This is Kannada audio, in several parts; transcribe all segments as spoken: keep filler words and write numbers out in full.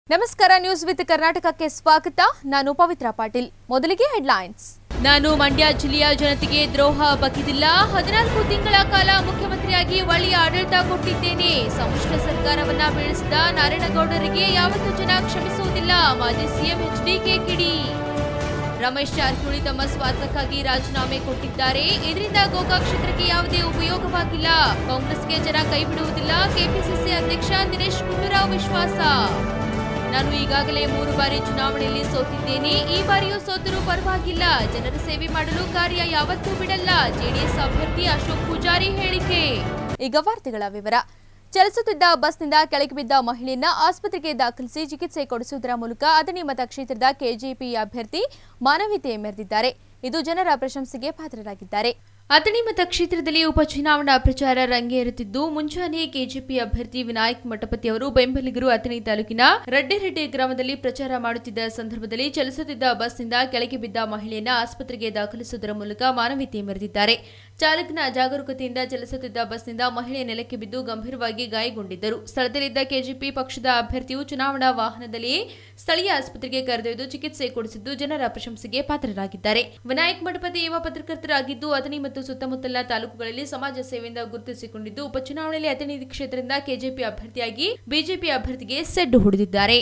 ನಮಸ್ಕಾರ ನ್ಯೂಸ್ ವಿತ್ ಕರ್ನಾಟಕಕ್ಕೆ ಸ್ವಾಗತ. ನಾನು ಪವಿತ್ರ ಪಾಟೀಲ್. ಮೊದಲಿಗೆ ಹೆಡ್ಲೈನ್ಸ್. ನಾನು ಮಂಡ್ಯ ಜಿಲ್ಲೆಯ ಜನತೆಗೆ ದ್ರೋಹ ಬಗೆದಿಲ್ಲ. ಹದಿನಾಲ್ಕು ತಿಂಗಳ ಕಾಲ ಮುಖ್ಯಮಂತ್ರಿಯಾಗಿ ಒಳ್ಳೆಯ ಆಡಳಿತ ಕೊಟ್ಟಿದ್ದೇನೆ. ಸಮ್ಮಿಶ್ರ ಸರ್ಕಾರವನ್ನ ಬೀಳಿಸಿದ ನಾರಾಯಣಗೌಡರಿಗೆ ಯಾವತ್ತೂ ಜನ ಕ್ಷಮಿಸುವುದಿಲ್ಲ. ಮಾಜಿ ಸಿಎಂ ಎಚ್ ಡಿ ಕೆ ಕಿಡಿ. ರಮೇಶ್ ಜಾರಕಿಹೊಳಿ ತಮ್ಮ ಸ್ವಾರ್ಥಕ್ಕಾಗಿ ರಾಜೀನಾಮೆ ಕೊಟ್ಟಿದ್ದಾರೆ. ಇದರಿಂದ ಗೋಕಾಕ್ ಕ್ಷೇತ್ರಕ್ಕೆ ಯಾವುದೇ ಉಪಯೋಗವಾಗಿಲ್ಲ. ಕಾಂಗ್ರೆಸ್ಗೆ ಜನ ಕೈ ಬಿಡುವುದಿಲ್ಲ. ಕೆಪಿಸಿಸಿ ಅಧ್ಯಕ್ಷ ದಿನೇಶ್ ಗುಂಡೂರಾವ್ ವಿಶ್ವಾಸ. ನಾನು ಈಗಾಗಲೇ ಮೂರು ಬಾರಿ ಚುನಾವಣೆಯಲ್ಲಿ ಸೋತಿದ್ದೇನೆ. ಈ ಬಾರಿಯೂ ಸೋತರೂ ಪರವಾಗಿಲ್ಲ. ಜನರ ಸೇವೆ ಮಾಡಲು ಕಾರ್ಯ ಯಾವತ್ತೂ ಬಿಡಲ್ಲ. ಜೆಡಿಎಸ್ ಅಭ್ಯರ್ಥಿ ಅಶೋಕ್ ಪೂಜಾರಿ ಹೇಳಿಕೆ. ಈಗ ವಾರ್ತೆಗಳ ವಿವರ. ಚಲಿಸುತ್ತಿದ್ದ ಬಸ್ನಿಂದ ಕೆಳಗೆ ಬಿದ್ದ ಮಹಿಳೆಯನ್ನ ಆಸ್ಪತ್ರೆಗೆ ದಾಖಲಿಸಿ ಚಿಕಿತ್ಸೆ ಕೊಡಿಸುವುದರ ಮೂಲಕ ಅಥಣಿ ಮತಕ್ಷೇತ್ರದ ಕೆಜೆಪಿ ಅಭ್ಯರ್ಥಿ ಮಾನವೀಯತೆ ಮೆರೆದಿದ್ದಾರೆ. ಇದು ಜನರ ಪ್ರಶಂಸೆಗೆ ಪಾತ್ರರಾಗಿದ್ದಾರೆ. ಅಥಣಿ ಮತಕ್ಷೇತ್ರದಲ್ಲಿ ಉಪಚುನಾವಣಾ ಪ್ರಚಾರ ರಂಗೇರುತ್ತಿದ್ದು, ಮುಂಜಾನೆ ಕೆಜೆಪಿ ಅಭ್ಯರ್ಥಿ ವಿನಾಯಕ್ ಮಠಪತಿ ಅವರು ಬೆಂಬಲಿಗರು ಅಥಣಿ ತಾಲೂಕಿನ ರಡ್ಡೆರೆಡ್ಡಿ ಗ್ರಾಮದಲ್ಲಿ ಪ್ರಚಾರ ಮಾಡುತ್ತಿದ್ದ ಸಂದರ್ಭದಲ್ಲಿ ಚಲಿಸುತ್ತಿದ್ದ ಬಸ್ನಿಂದ ಕೆಳಗೆ ಬಿದ್ದ ಮಹಿಳೆಯನ್ನ ಆಸ್ಪತ್ರೆಗೆ ದಾಖಲಿಸುವುದರ ಮೂಲಕ ಮಾನವೀಯತೆ ಮೆರೆದಿದ್ದಾರೆ. ಚಾಲಕನ ಜಾಗರೂಕತೆಯಿಂದ ಚಲಿಸುತ್ತಿದ್ದ ಬಸ್ನಿಂದ ಮಹಿಳೆ ನೆಲಕ್ಕೆ ಬಿದ್ದು ಗಂಭೀರವಾಗಿ ಗಾಯಗೊಂಡಿದ್ದರು. ಸ್ಥಳದಲ್ಲಿದ್ದ ಕೆಜೆಪಿ ಪಕ್ಷದ ಅಭ್ಯರ್ಥಿಯು ಚುನಾವಣಾ ವಾಹನದಲ್ಲಿಯೇ ಸ್ಥಳೀಯ ಆಸ್ಪತ್ರೆಗೆ ಕರೆದೊಯ್ದು ಚಿಕಿತ್ಸೆ ಕೊಡಿಸಿದ್ದು ಜನರ ಪ್ರಶಂಸೆಗೆ ಪಾತ್ರರಾಗಿದ್ದಾರೆ. ವಿನಾಯಕ್ ಮಠಪತಿ ಯುವ ಪತ್ರಕರ್ತರಾಗಿದ್ದು, ಅಥಣಿ ಮತ್ತು ಸುತ್ತಮುತ್ತಲಿನ ತಾಲೂಕುಗಳಲ್ಲಿ ಸಮಾಜ ಸೇವೆಯಿಂದ ಗುರುತಿಸಿಕೊಂಡಿದ್ದು, ಉಪಚುನಾವಣೆಯಲ್ಲಿ ಅಥಣಿ ಕ್ಷೇತ್ರದಿಂದ ಕೆಜೆಪಿ ಅಭ್ಯರ್ಥಿಯಾಗಿ ಬಿಜೆಪಿ ಅಭ್ಯರ್ಥಿಗೆ ಸೆಡ್ಡು ಹೊಡೆದಿದ್ದಾರೆ.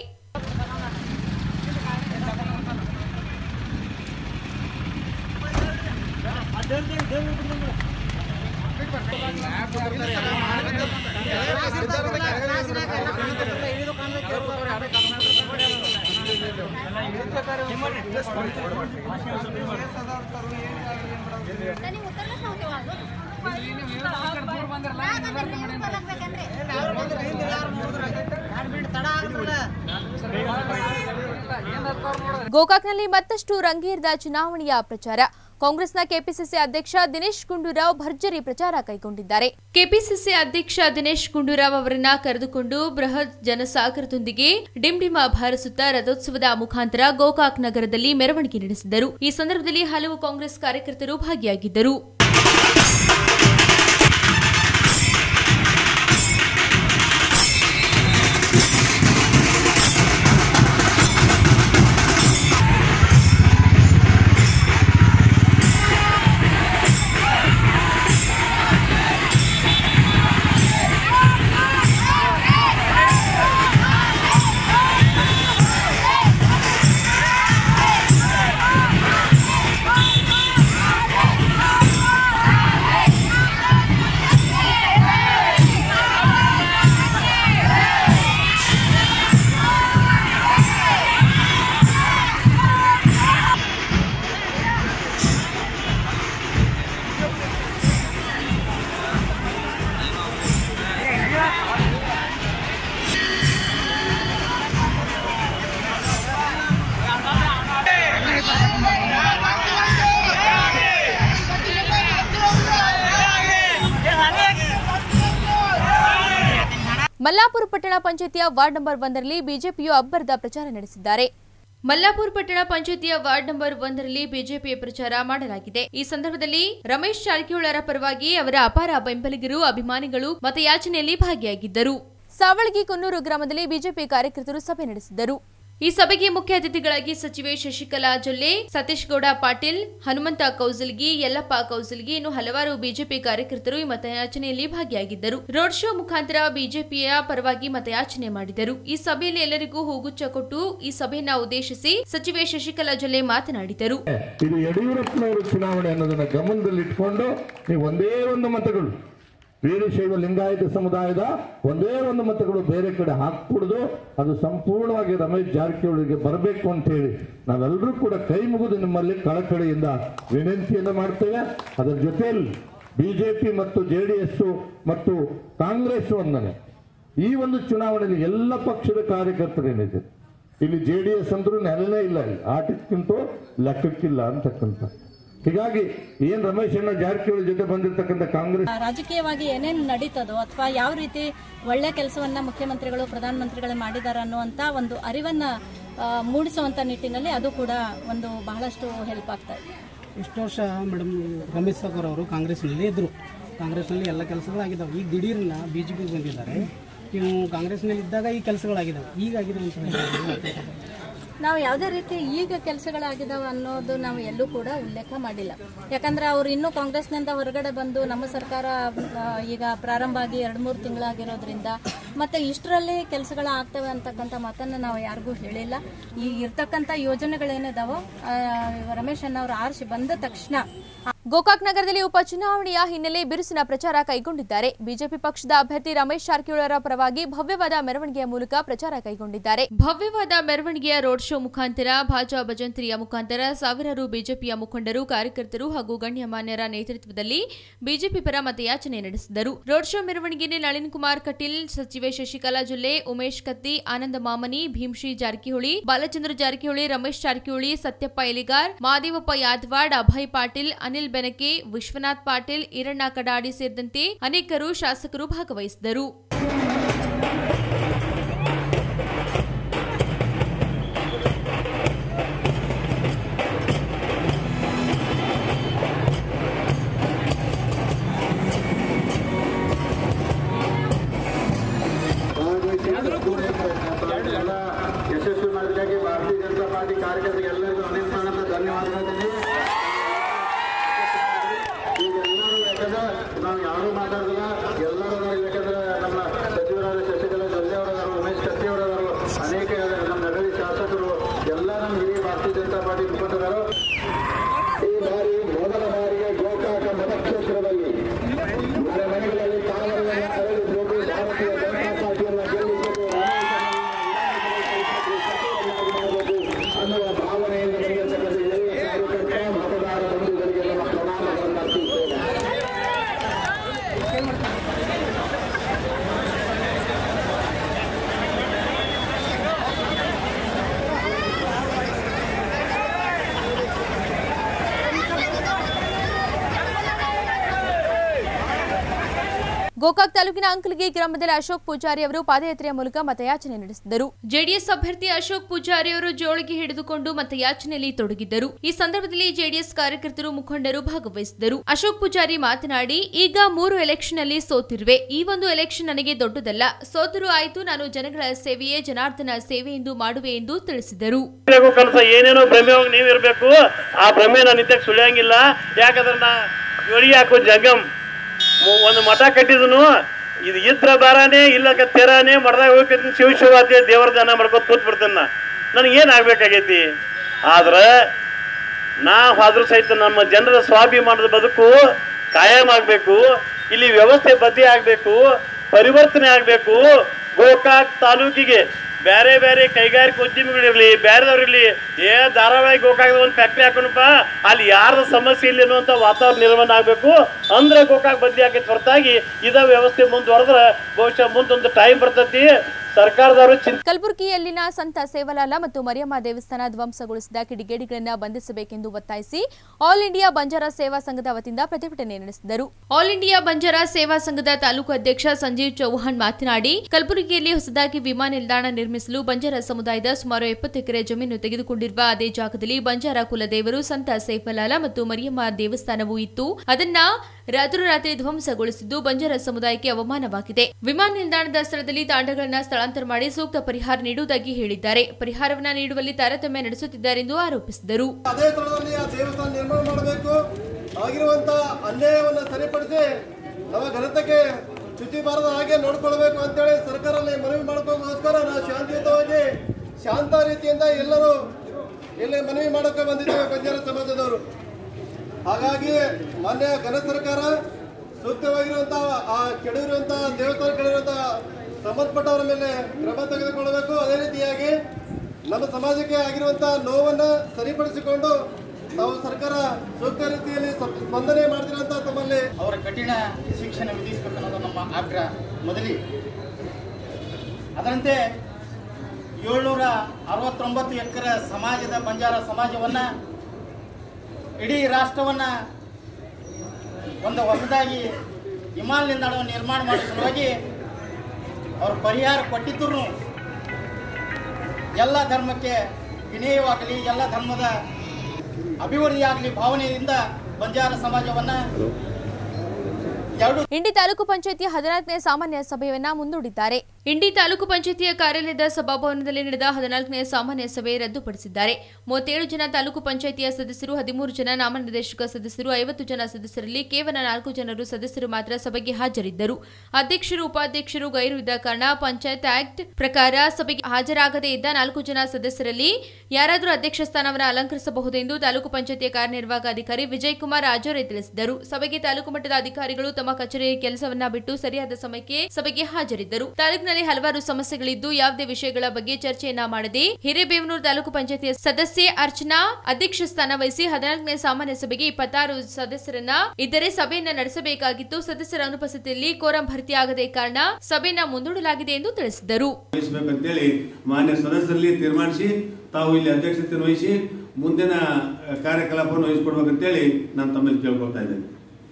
ಗೋಕಾಕ್ನಲ್ಲಿ ಮತ್ತಷ್ಟು ರಂಗೇರಿದ ಚುನಾವಣೆಯ ಪ್ರಚಾರ. ಕಾಂಗ್ರೆಸ್ನ ಕೆಪಿಸಿಸಿ ಅಧ್ಯಕ್ಷ ದಿನೇಶ್ ಗುಂಡೂರಾವ್ ಭರ್ಜರಿ ಪ್ರಚಾರ ಕೈಗೊಂಡಿದ್ದಾರೆ. ಕೆಪಿಸಿಸಿ ಅಧ್ಯಕ್ಷ ದಿನೇಶ್ ಗುಂಡೂರಾವ್ ಅವರನ್ನ ಕರೆದುಕೊಂಡು ಬೃಹತ್ ಜನಸಾಗರದೊಂದಿಗೆ ಡಿಂಡಿಮ ಬಾರಿಸುತ್ತಾ ರಥೋತ್ಸವದ ಮುಖಾಂತರ ಗೋಕಾಕ್ ನಗರದಲ್ಲಿ ಮೆರವಣಿಗೆ ನಡೆಸಿದರು. ಈ ಸಂದರ್ಭದಲ್ಲಿ ಹಲವು ಕಾಂಗ್ರೆಸ್ ಕಾರ್ಯಕರ್ತರು ಭಾಗಿಯಾಗಿದ್ದರು. ಮಲ್ಲಾಪುರ ಪಟ್ಟಣ ಪಂಚಾಯಿತಿಯ ವಾರ್ಡ್ ನಂಬರ್ ಒಂದರಲ್ಲಿ ಬಿಜೆಪಿಯು ಅಬ್ಬರದ ಪ್ರಚಾರ ನಡೆಸಿದ್ದಾರೆ. ಮಲ್ಲಾಪುರ ಪಟ್ಟಣ ಪಂಚಾಯಿತಿಯ ವಾರ್ಡ್ ನಂಬರ್ ಒಂದರಲ್ಲಿ ಬಿಜೆಪಿಯ ಪ್ರಚಾರ ಮಾಡಲಾಗಿದೆ. ಈ ಸಂದರ್ಭದಲ್ಲಿ ರಮೇಶ್ ಜಾರಕಿಹೊಳಿ ಪರವಾಗಿ ಅವರ ಅಪಾರ ಬೆಂಬಲಿಗರು, ಅಭಿಮಾನಿಗಳು ಮತಯಾಚನೆಯಲ್ಲಿ ಭಾಗಿಯಾಗಿದ್ದರು. ಸಾವಳಗಿ ಕೊನ್ನೂರು ಗ್ರಾಮದಲ್ಲಿ ಬಿಜೆಪಿ ಕಾರ್ಯಕರ್ತರು ಸಭೆ ನಡೆಸಿದರು. ಈ ಸಭೆಗೆ ಮುಖ್ಯ ಅತಿಥಿಗಳಾಗಿ ಸಚಿವೆ ಶಶಿಕಲಾ ಜೊಲ್ಲೆ, ಸತೀಶ್ ಗೌಡ ಪಾಟೀಲ್, ಹನುಮಂತ ಕೌಜಲ್ಗಿ, ಯಲ್ಲಪ್ಪ ಕೌಜಲ್ಗಿ ಇನ್ನು ಹಲವಾರು ಬಿಜೆಪಿ ಕಾರ್ಯಕರ್ತರು ಈ ಮತಯಾಚನೆಯಲ್ಲಿ ಭಾಗಿಯಾಗಿದ್ದರು. ರೋಡ್ ಶೋ ಮುಖಾಂತರ ಬಿಜೆಪಿಯ ಪರವಾಗಿ ಮತಯಾಚನೆ ಮಾಡಿದರು. ಈ ಸಭೆಯಲ್ಲಿ ಎಲ್ಲರಿಗೂ ಹೂಗುಚ್ಚ ಕೊಟ್ಟು ಈ ಸಭೆಯನ್ನ ಉದ್ದೇಶಿಸಿ ಸಚಿವೆ ಶಶಿಕಲಾ ಜೊಲ್ಲೆ ಮಾತನಾಡಿದರು. ಇದು ಯಡಿಯೂರಪ್ಪನವರ ಚುನಾವಣೆ ಅನ್ನೋದನ್ನ ಗಮನದಲ್ಲಿಟ್ಟುಕೊಂಡು ನೀವು ಒಂದೇ ಒಂದು ಮತಗಳು ವೀರಶೈವ ಲಿಂಗಾಯತ ಸಮುದಾಯದ ಒಂದೇ ಒಂದು ಮತಗಳು ಬೇರೆ ಕಡೆ ಹಾಕ್ಬಿಡುದು, ಅದು ಸಂಪೂರ್ಣವಾಗಿ ರಮೇಶ್ ಜಾರಕಿಹೊಳಿಗೆ ಬರಬೇಕು ಅಂತ ಹೇಳಿ ನಾವೆಲ್ಲರೂ ಕೂಡ ಕೈ ಮುಗಿದು ನಿಮ್ಮಲ್ಲಿ ಕಳಕಳಿಯಿಂದ ವಿನಂತಿಯನ್ನು ಮಾಡ್ತೇವೆ. ಅದರ ಜೊತೆಯಲ್ಲಿ ಬಿಜೆಪಿ ಮತ್ತು ಜೆಡಿಎಸ್ ಮತ್ತು ಕಾಂಗ್ರೆಸ್ ಒಂದನೆ ಈ ಒಂದು ಚುನಾವಣೆಯಲ್ಲಿ ಎಲ್ಲ ಪಕ್ಷದ ಕಾರ್ಯಕರ್ತರೇನಿದೆ. ಇಲ್ಲಿ ಜೆಡಿಎಸ್ ಅಂದ್ರೂ ನೆಲನೇ ಇಲ್ಲ, ಇಲ್ಲಿ ಆಟಕ್ಕಿಂತ ಲೆಕ್ಕಕ್ಕಿಲ್ಲ ಅಂತಕ್ಕಂಥ. ಹೀಗಾಗಿ ಏನ್ ರಮೇಶ್ ಅಣ್ಣ ಜಾರಕಿಹೊಳಿ ಜೊತೆ ಬಂದಿರತಕ್ಕಂಥ ಕಾಂಗ್ರೆಸ್ ರಾಜಕೀಯವಾಗಿ ಏನೇನು ನಡೀತದೋ ಅಥವಾ ಯಾವ ರೀತಿ ಒಳ್ಳೆ ಕೆಲಸವನ್ನ ಮುಖ್ಯಮಂತ್ರಿಗಳು ಪ್ರಧಾನಮಂತ್ರಿಗಳು ಮಾಡಿದ್ದಾರೆ ಅನ್ನುವಂತ ಒಂದು ಅರಿವನ್ನ ಮೂಡಿಸುವಂತ ನಿಟ್ಟಿನಲ್ಲಿ ಅದು ಕೂಡ ಒಂದು ಬಹಳಷ್ಟು ಹೆಲ್ಪ್ ಆಗ್ತಾ ಇದೆ. ಇಷ್ಟು ವರ್ಷ ಮೇಡಮ್ ರಮೇಶ್ ಸಾಗರ್ ಅವರು ಕಾಂಗ್ರೆಸ್ನಲ್ಲಿ ಇದ್ದರು, ಕಾಂಗ್ರೆಸ್ನಲ್ಲಿ ಎಲ್ಲ ಕೆಲಸಗಳಾಗಿದ್ದಾವೆ. ಈಗ ದಿಢೀರ್ನ ಬಿ ಜೆ ಪಿಗೆ ಬಂದಿದ್ದಾರೆ. ನೀವು ಕಾಂಗ್ರೆಸ್ನಲ್ಲಿ ಇದ್ದಾಗ ಈ ಕೆಲಸಗಳಾಗಿದ್ದಾವೆ, ಈಗ ಆಗಿದೆ ಅಂತ ನಾವು ಯಾವುದೇ ರೀತಿ ಈಗ ಕೆಲಸಗಳಾಗಿದ್ದಾವೆ ಅನ್ನೋದು ನಾವು ಎಲ್ಲೂ ಕೂಡ ಉಲ್ಲೇಖ ಮಾಡಿಲ್ಲ. ಯಾಕಂದ್ರೆ ಅವ್ರು ಇನ್ನೂ ಕಾಂಗ್ರೆಸ್ನಿಂದ ಹೊರಗಡೆ ಬಂದು ನಮ್ಮ ಸರ್ಕಾರ ಈಗ ಪ್ರಾರಂಭ ಆಗಿ ಎರಡು ಮೂರು ತಿಂಗಳಾಗಿರೋದ್ರಿಂದ ಮತ್ತೆ ಇಷ್ಟರಲ್ಲಿ ಕೆಲಸಗಳು ಆಗ್ತವೆ ಅಂತಕ್ಕಂಥ ಮಾತನ್ನು ನಾವು ಯಾರಿಗೂ ಹೇಳಿಲ್ಲ. ಈಗ ಇರ್ತಕ್ಕಂಥ ಯೋಜನೆಗಳೇನಿದಾವೋ ರಮೇಶ್ ಅಣ್ಣ ಅವರು ಆರಿಸಿ ಬಂದ ತಕ್ಷಣ ಗೋಕಾಕ್ ನಗರದಲ್ಲಿ ಉಪಚುನಾವಣೆಯ ಹಿನ್ನೆಲೆ ಬಿರುಸಿನ ಪ್ರಚಾರ ಕೈಗೊಂಡಿದ್ದಾರೆ. ಬಿಜೆಪಿ ಪಕ್ಷದ ಅಭ್ಯರ್ಥಿ ರಮೇಶ್ ಜಾರಕಿಹೊಳಿ ಪರವಾಗಿ ಭವ್ಯವಾದ ಮೆರವಣಿಗೆಯ ಮೂಲಕ ಪ್ರಚಾರ ಕೈಗೊಂಡಿದ್ದಾರೆ. ಭವ್ಯವಾದ ಮೆರವಣಿಗೆಯ ರೋಡ್ ಶೋ ಮುಖಾಂತರ ಭಾಜಾ ಭಜಂತ್ರಿಯ ಮುಖಾಂತರ ಸಾವಿರಾರು ಬಿಜೆಪಿಯ ಮುಖಂಡರು, ಕಾರ್ಯಕರ್ತರು ಹಾಗೂ ಗಣ್ಯಮಾನ್ಯರ ನೇತೃತ್ವದಲ್ಲಿ ಬಿಜೆಪಿ ಪರ ಮತಯಾಚನೆ ನಡೆಸಿದರು. ರೋಡ್ ಶೋ ಮೆರವಣಿಗೆಯಲ್ಲಿ ನಳಿನ್ ಕುಮಾರ್ ಕಟೀಲ್, ಸಚಿವೆ ಶಶಿಕಲಾ ಜೊಲ್ಲೆ, ಉಮೇಶ್ ಕತ್ತಿ, ಆನಂದ ಮಾಮನಿ, ಭೀಮ್ಶ್ರೀ ಜಾರಕಿಹೊಳಿ, ಬಾಲಚಂದ್ರ ಜಾರಕಿಹೊಳಿ, ರಮೇಶ್ ಜಾರಕಿಹೊಳಿ, ಸತ್ಯಪ್ಪ ಎಲಿಗಾರ್, ಮಾದೇವಪ್ಪ ಯಾದವಾಡ್, ಅಭಯ್ ಪಾಟೀಲ್, ಅನಿಲ್ ಬೆನಕೆ, ವಿಶ್ವನಾಥ್ ಪಾಟೀಲ್, ಈರಣ್ಣ ಕಡಾಡಿ ಸೇರಿದಂತೆ ಅನೇಕರು ಶಾಸಕರು ಭಾಗವಹಿಸಿದರು. ಯಶಸ್ವಿ ಮಾಡಲಿಕ್ಕೆ ಭಾರತೀಯ ಜನತಾ ಪಾರ್ಟಿ ಕಾರ್ಯಕರ್ತರಿಗೆ ಎಲ್ಲರಿಗೂ ಅನೇಕ ಧನ್ಯವಾದಗಳು. ಈಗೆಲ್ಲರೂ ಯಾಕಂದ್ರೆ ನಾವು ಯಾರು ಮಾತಾಡಿಲ್ಲ, ಎಲ್ಲರೂ ಯಾಕಂದ್ರೆ ನಮ್ಮ ಸಚಿವರಾದ ಶಶಿಕಲಾ ಜೊಲ್ಲೆ ಅವರವರು, ಉಮೇಶ್ ಕತ್ತಿ ಅವರವರು, ಅನೇಕ ನಮ್ಮ ನಗರಿ ಶಾಸಕರು ಎಲ್ಲ ನಮ್ಮ ಹಿರಿಯ ಭಾರತೀಯ ಜನತಾ ಪಾರ್ಟಿ ಮುಖಂಡರು ಈ ಬಾರಿ ಮೊದಲ ಬಾರಿಗೆ ಗೋಕಾಕ ಮತಕ್ಷೇತ್ರದಲ್ಲಿ ಮನೆಗಳಲ್ಲಿ ಕಾಲವನ್ನು ಅರಳಿಸಬೇಕು, ಭಾರತೀಯ ಜನತಾ ಪಾರ್ಟಿಯನ್ನು ಗೆಲ್ಲಿಸಬೇಕು ಅನ್ನುವ ಭಾವನೆಯಿಂದ ನಡೆಯತಕ್ಕಂಥ ಹಿರಿಯ ಕಾರ್ಯಕರ್ತ ಮತದಾರ ಬಂಧುಗಳಿಗೆ ನಮ್ಮ ಪ್ರಣಾಮಗಳನ್ನು ಅರ್ಪಿಸುತ್ತೇನೆ. ಗೋಕಾಕ್ ತಾಲೂಕಿನ ಅಂಕಲಗಿ ಗ್ರಾಮದಲ್ಲಿ ಅಶೋಕ್ ಪೂಜಾರಿ ಅವರು ಪಾದಯಾತ್ರೆಯ ಮೂಲಕ ಮತಯಾಚನೆ ನಡೆಸಿದರು. ಜೆಡಿಎಸ್ ಅಭ್ಯರ್ಥಿ ಅಶೋಕ್ ಪೂಜಾರಿ ಅವರು ಜೋಳಿಗೆ ಹಿಡಿದುಕೊಂಡು ಮತಯಾಚನೆಯಲ್ಲಿ ತೊಡಗಿದ್ದರು. ಈ ಸಂದರ್ಭದಲ್ಲಿ ಜೆಡಿಎಸ್ ಕಾರ್ಯಕರ್ತರು, ಮುಖಂಡರು ಭಾಗವಹಿಸಿದರು. ಅಶೋಕ್ ಪೂಜಾರಿ ಮಾತನಾಡಿ, ಈಗ ಮೂರು ಎಲೆಕ್ಷನ್ ಅಲ್ಲಿ ಸೋತಿರುವೆ. ಈ ಒಂದು ಎಲೆಕ್ಷನ್ ನನಗೆ ದೊಡ್ಡದಲ್ಲ. ಸೋತರು ಆಯ್ತು, ನಾನು ಜನಗಳ ಸೇವೆಯೇ ಜನಾರ್ದನ ಸೇವೆ ಎಂದು ಮಾಡುವೆ ಎಂದು ತಿಳಿಸಿದರು. ಏನೇನೋ ಭ್ರಮೆ ನೀವು ಇರಬೇಕು, ಆ ಭ್ರಮೆ ನಾನು ನಿತ್ಯಕ್ಕೆ ಸುಳಿಯಂಗಿಲ್ಲ. ಯಾಕಂದ್ರೆ ನಾ ಜೋಡಿ ಹಾಕೋ ಜಗಮ್ ಒಂದು ಮಠ ಕಟ್ಟಿದನು, ಇದು ಇದ್ರ ದಾರಾನೇ ಇಲ್ಲ ತೆರಾನೇ ಮರದಾಗ ಹೋಗ್ತೀನಿ, ಶಿವ ಶಿವ ಅಂತ ದೇವರ ದಾನ ಮಾಡ್ಕೊತ ಕೂತ್ ಬಿಡ್ತೇನೆ. ನಾ ನನಗೆ ಏನ್ ಆಗ್ಬೇಕಾಗೈತಿ? ಆದ್ರ ನಾ ಆದ್ರೂ ಸಹಿತ ನಮ್ಮ ಜನರ ಸ್ವಾಭಿಮಾನದ ಬದುಕು ಕಾಯಂ ಆಗ್ಬೇಕು, ಇಲ್ಲಿ ವ್ಯವಸ್ಥೆ ಬದ್ಧಿ ಆಗ್ಬೇಕು, ಪರಿವರ್ತನೆ ಆಗ್ಬೇಕು. ಗೋಕಾಕ್ ತಾಲೂಕಿಗೆ ಬೇರೆ ಬೇರೆ ಕೈಗಾರಿಕೆ ಉದ್ಯಮಿಗಳಿರ್ಲಿ, ಬೇರೆದವ್ರಿರ್ಲಿ, ಏ ಧಾರಾವಾಹಿ ಗೋಕಾಕ್ ಒಂದು ಫ್ಯಾಕ್ಟ್ರಿ ಹಾಕೋಣಪ್ಪ, ಅಲ್ಲಿ ಯಾರ್ದ ಸಮಸ್ಯೆ ಇಲ್ಲ ಅನ್ನುವಂಥ ವಾತಾವರಣ ನಿರ್ಮಾಣ ಆಗಬೇಕು. ಅಂದ್ರೆ ಗೋಕಾಕ್ ಬದ್ಲಿ ಆಗೈತೆ ಹೊರತಾಗಿ ಇದ ವ್ಯವಸ್ಥೆ ಮುಂದುವರೆದ್ರೆ ಬಹುಶಃ ಮುಂದೊಂದು ಟೈಮ್ ಬರ್ತೈತಿ. ಸರ್ಕಾರದವರು ಕಲಬುರಗಿಯಲ್ಲಿನ ಸಂತ ಸೇವಲಾಲ ಮತ್ತು ಮರಿಯಮ್ಮ ದೇವಸ್ಥಾನ ಧ್ವಂಸಗೊಳಿಸಿದ ಕಿಡಿಗೇಡಿಗಳನ್ನು ಬಂಧಿಸಬೇಕೆಂದು ಒತ್ತಾಯಿಸಿ ಆಲ್ ಇಂಡಿಯಾ ಬಂಜಾರ ಸೇವಾ ಸಂಘದ ವತಿಯಿಂದ ಪ್ರತಿಭಟನೆ ನಡೆಸಿದರು. ಆಲ್ ಇಂಡಿಯಾ ಬಂಜಾರ ಸೇವಾ ಸಂಘದ ತಾಲೂಕು ಅಧ್ಯಕ್ಷ ಸಂಜೀವ್ ಚೌಹಾಣ್ ಮಾತನಾಡಿ, ಕಲಬುರಗಿಯಲ್ಲಿ ಹೊಸದಾಗಿ ವಿಮಾನ ನಿಲ್ದಾಣ ನಿರ್ಮಿಸಲು ಬಂಜಾರ ಸಮುದಾಯದ ಸುಮಾರು ಎಪ್ಪತ್ತು ಎಕರೆ ಜಮೀನು ತೆಗೆದುಕೊಂಡಿರುವ ಅದೇ ಜಾಗದಲ್ಲಿ ಬಂಜಾರ ಕುಲದೇವರು ಸಂತ ಸೇವಲಾಲ ಮತ್ತು ಮರಿಯಮ್ಮ ದೇವಸ್ಥಾನವೂ ಇತ್ತು. ಅದನ್ನ ರಾತ್ರೋರಾತ್ರಿ ಧ್ವಂಸಗೊಳಿಸಿದ್ದು ಬಂಜಾರ ಸಮುದಾಯಕ್ಕೆ ಅವಮಾನವಾಗಿದೆ. ವಿಮಾನ ನಿಲ್ದಾಣದ ಸ್ಥಳದಲ್ಲಿ ತಾಂಡಗಳನ್ನು ಸ್ಥಳಾಂತರ ಮಾಡಿ ಸೂಕ್ತ ಪರಿಹಾರ ನೀಡುವುದಾಗಿ ಹೇಳಿದ್ದಾರೆ. ಪರಿಹಾರವನ್ನ ನೀಡುವಲ್ಲಿ ತಾರತಮ್ಯ ನಡೆಸುತ್ತಿದ್ದಾರೆ ಎಂದು ಆರೋಪಿಸಿದರು. ಅದೇ ಸ್ಥಳದಲ್ಲಿ ಆ ದೇವಸ್ಥಾನ ನಿರ್ಮಾಣ ಮಾಡಬೇಕು, ಆಗಿರುವಂತಹ ಅನ್ಯಾಯವನ್ನು ಸರಿಪಡಿಸಿ ನಮ್ಮ ಘನತೆಗೆ ಚ್ಯುತಿ ಬಾರದ ಹಾಗೆ ನೋಡಿಕೊಳ್ಳಬೇಕು ಅಂತೇಳಿ ಸರ್ಕಾರದಲ್ಲಿ ಮನವಿ ಮಾಡ್ಕೋಸ್ಕರ ನಾವು ಶಾಂತಿಯುತವಾಗಿ ಶಾಂತ ರೀತಿಯಿಂದ ಎಲ್ಲರೂ ಇಲ್ಲಿ ಮನವಿ ಮಾಡೋಕೆ ಬಂದಿದ್ದೇವೆ ಬಂಜಾರ ಸಮಾಜದವರು. ಹಾಗಾಗಿ ಮಾನ್ಯ ಘನ ಸರ್ಕಾರ ಸೂಕ್ತವಾಗಿರುವಂತಹ ಆ ಕೆಡವಿರುವಂತಹ ದೇವಸ್ಥಾನ ಕೆಡವಿರುವಂತಹ ಸಂಬಂಧಪಟ್ಟವರ ಮೇಲೆ ಕ್ರಮ ತೆಗೆದುಕೊಳ್ಳಬೇಕು. ಅದೇ ರೀತಿಯಾಗಿ ನಮ್ಮ ಸಮಾಜಕ್ಕೆ ಆಗಿರುವಂತಹ ನೋವನ್ನು ಸರಿಪಡಿಸಿಕೊಂಡು ನಾವು ಸರ್ಕಾರ ಸೂಕ್ತ ರೀತಿಯಲ್ಲಿ ಸ್ಪಂದನೆ ಮಾಡ್ತಿರಂತ ತಮ್ಮಲ್ಲಿ ಅವರ ಕಠಿಣ ಶಿಕ್ಷಣ ವಿಧಿಸಬೇಕು ಅನ್ನೋದು ನಮ್ಮ ಆಗ್ರಹ ಮೊದಲಿ. ಅದರಂತೆ ಏಳ್ನೂರ ಅರವತ್ತೊಂಬತ್ತು ಎಕರೆ ಸಮಾಜದ ಬಂಜಾರ ಸಮಾಜವನ್ನ ಇಡೀ ರಾಷ್ಟ್ರವನ್ನ ಒಂದು ಹೊಸದಾಗಿ ವಿಮಾನ ನಿಲ್ದಾಣವನ್ನು ನಿರ್ಮಾಣ ಮಾಡುವ ಸಲುವಾಗಿ ಅವರು ಪರಿಹಾರ ಕೊಟ್ಟಿದ್ದರು. ಎಲ್ಲ ಧರ್ಮಕ್ಕೆ ವಿನಯವಾಗಲಿ, ಎಲ್ಲ ಧರ್ಮದ ಅಭಿವೃದ್ಧಿಯಾಗಲಿ ಭಾವನೆಯಿಂದ ಬಂಜಾರ ಸಮಾಜವನ್ನ ಇಂಡಿ ತಾಲೂಕು ಪಂಚಾಯಿತಿ ಹದಿನಾಲ್ಕನೇ ಸಾಮಾನ್ಯ ಸಭೆಯನ್ನ ಮುಂದೂಡಿದ್ದಾರೆ. ಇಂಡಿ ತಾಲೂಕು ಪಂಚಾಯಿತಿಯ ಕಾರ್ಯಾಲಯದ ಸಭಾಭವನದಲ್ಲಿ ನಡೆದ ಹದಿನಾಲ್ಕನೇ ಸಾಮಾನ್ಯ ಸಭೆ ರದ್ದುಪಡಿಸಿದ್ದಾರೆ. ಮೂವತ್ತೇಳು ಜನ ತಾಲೂಕು ಪಂಚಾಯಿತಿಯ ಸದಸ್ಯರು, ಹದಿಮೂರು ಜನ ನಾಮನಿರ್ದೇಶಕ ಸದಸ್ಯರು, ಐವತ್ತು ಜನ ಸದಸ್ಯರಲ್ಲಿ ಕೇವಲ ನಾಲ್ಕು ಜನರು ಸದಸ್ಯರು ಮಾತ್ರ ಸಭೆಗೆ ಹಾಜರಿದ್ದರು. ಅಧ್ಯಕ್ಷರು, ಉಪಾಧ್ಯಕ್ಷರು ಗೈರಿದ್ದ ಕಾರಣ ಪಂಚಾಯತ್ ಆಕ್ಟ್ ಪ್ರಕಾರ ಸಭೆಗೆ ಹಾಜರಾಗದೇ ಇದ್ದ ನಾಲ್ಕು ಜನ ಸದಸ್ಯರಲ್ಲಿ ಯಾರಾದರೂ ಅಧ್ಯಕ್ಷ ಸ್ಥಾನವನ್ನು ಅಲಂಕರಿಸಬಹುದೆಂದು ತಾಲೂಕು ಪಂಚಾಯಿತಿಯ ಕಾರ್ಯನಿರ್ವಾಹಕ ಅಧಿಕಾರಿ ವಿಜಯ್ ಕುಮಾರ್ ಆಜೋರೆ ತಿಳಿಸಿದರು. ಸಭೆಗೆ ತಾಲೂಕು ಮಟ್ಟದ ಅಧಿಕಾರಿಗಳು ತಮ್ಮ ಕಚೇರಿ ಕೆಲಸವನ್ನ ಬಿಟ್ಟು ಸರಿಯಾದ ಸಮಯಕ್ಕೆ ಸಭೆಗೆ ಹಾಜರಿದ್ದರು. ತಾಲೂಕಿನಲ್ಲಿ ಹಲವಾರು ಸಮಸ್ಯೆಗಳಿದ್ದು ಯಾವುದೇ ವಿಷಯಗಳ ಬಗ್ಗೆ ಚರ್ಚೆಯನ್ನ ಮಾಡದೆ ಹಿರೇಬೇವನೂರು ತಾಲೂಕು ಪಂಚಾಯಿತಿಯ ಸದಸ್ಯೆ ಅರ್ಚನಾ ಅಧ್ಯಕ್ಷ ಸ್ಥಾನ ವಹಿಸಿ ಹದಿನಾಲ್ಕನೇ ಸಾಮಾನ್ಯ ಸಭೆಗೆ ಇಪ್ಪತ್ತಾರು ಸದಸ್ಯರನ್ನ ಇದ್ದರೆ ಸಭೆಯನ್ನ ನಡೆಸಬೇಕಾಗಿತ್ತು. ಸದಸ್ಯರ ಅನುಪಸ್ಥಿತಿಯಲ್ಲಿ ಕೋರಂ ಭರ್ತಿಯಾಗದೇ ಕಾರಣ ಸಭೆಯನ್ನ ಮುಂದೂಡಲಾಗಿದೆ ಎಂದು ತಿಳಿಸಿದರು. ಮಾನ್ಯ ಸದಸ್ಯರಲ್ಲಿ ತೀರ್ಮಾನಿಸಿ ತಾವು ಇಲ್ಲಿ ಅಧ್ಯಕ್ಷತೆ ವಹಿಸಿ ಮುಂದಿನ ಕಾರ್ಯಕಲಾಪವನ್ನು ವಹಿಸಿಕೊಡ್ಬೇಕಂತೇಳಿ ನಾನು ತಮ್ಮಲ್ಲಿ ಕೇಳ್ಕೊಳ್ತಾ ಇದ್ದೇನೆ.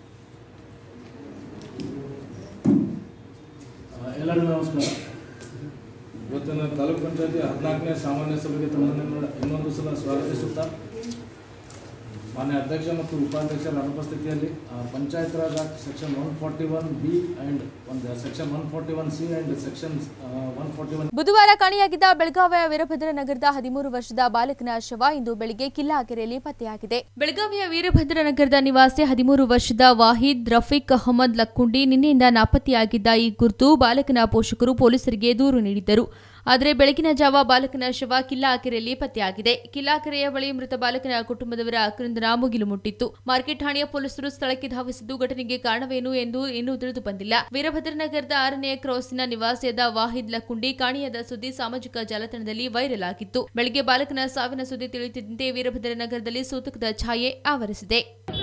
ಎಲ್ಲರಿಗೂ ನಮಸ್ಕಾರ. ಇವತ್ತಿನ ತಾಲೂಕು ಪಂಚಾಯತಿ ಹದಿನಾಲ್ಕನೇ ಸಾಮಾನ್ಯ ಸಭೆಗೆ ತಮ್ಮನ್ನು ಇನ್ನೊಂದು ಸಲ ಸ್ವಾಗತಿಸುತ್ತಾ ಮಾನ್ಯ ಅಧ್ಯಕ್ಷ ಮತ್ತು ಉಪಾಧ್ಯಕ್ಷರ ಅನುಪಸ್ಥಿತಿಯಲ್ಲಿ panchayat raj act section one forty one B and ಒಂದು section one forty one C and section one forty one ಬುಧವಾರ ಕಾಣೆಯಾಗಿದ್ದ ಬೆಳಗಾವಿಯ ವೀರಭದ್ರ ನಗರದ ಹದಿಮೂರು ವರ್ಷದ ಬಾಲಕನ ಶವ ಇಂದು ಬೆಳಿಗ್ಗೆ ಕಿಲ್ಲಾಕೆರೆಯಲ್ಲಿ ಪತ್ತೆಯಾಗಿದೆ. ಬೆಳಗಾವಿಯ ವೀರಭದ್ರ ನಗರದ ನಿವಾಸಿ ಹದಿಮೂರು ವರ್ಷದ ವಾಹಿದ್ ರಫೀಕ್ ಅಹಮದ್ ಲಕ್ಕುಂಡಿ ನಿನ್ನೆಯಿಂದ ನಾಪತ್ತೆಯಾಗಿದ್ದ ಈ ಕುರಿತು ಬಾಲಕನ ಪೋಷಕರು ಪೊಲೀಸರಿಗೆ ದೂರು ನೀಡಿದ್ದರು. ಆದರೆ ಬೆಳಗಿನ ಜಾವ ಬಾಲಕನ ಶವ ಕಿಲ್ಲಾಕೆರೆಯಲ್ಲಿ ಪತ್ತೆಯಾಗಿದೆ. ಕಿಲ್ಲಾಕೆರೆಯ ಬಳಿ ಮೃತ ಬಾಲಕನ ಕುಟುಂಬದವರ ಆಕ್ರಂದನ ಮುಗಿಲು ಮುಟ್ಟಿತ್ತು. ಮಾರ್ಕೆಟ್ ಠಾಣೆಯ ಪೊಲೀಸರು ಸ್ಥಳಕ್ಕೆ ಧಾವಿಸಿದ್ದು ಘಟನೆಗೆ ಕಾರಣವೇನು ಎಂದು ಇನ್ನೂ ತಿಳಿದು ಬಂದಿಲ್ಲ. ವೀರಭದ್ರ ನಗರದ ಆರನೇ ಕ್ರಾಸಿನ ನಿವಾಸಿಯಾದ ವಾಹಿದ್ ಲಕ್ಕುಂಡಿ ಕಾಣೆಯಾದ ಸುದ್ದಿ ಸಾಮಾಜಿಕ ಜಾಲತಾಣದಲ್ಲಿ ವೈರಲ್ ಆಗಿತ್ತು. ಬೆಳಗ್ಗೆ ಬಾಲಕನ ಸಾವಿನ ಸುದ್ದಿ ತಿಳಿಯುತ್ತಿದ್ದಂತೆ ವೀರಭದ್ರ ನಗರದಲ್ಲಿ ಸೂತಕದ ಛಾಯೆ ಆವರಿಸಿದೆ.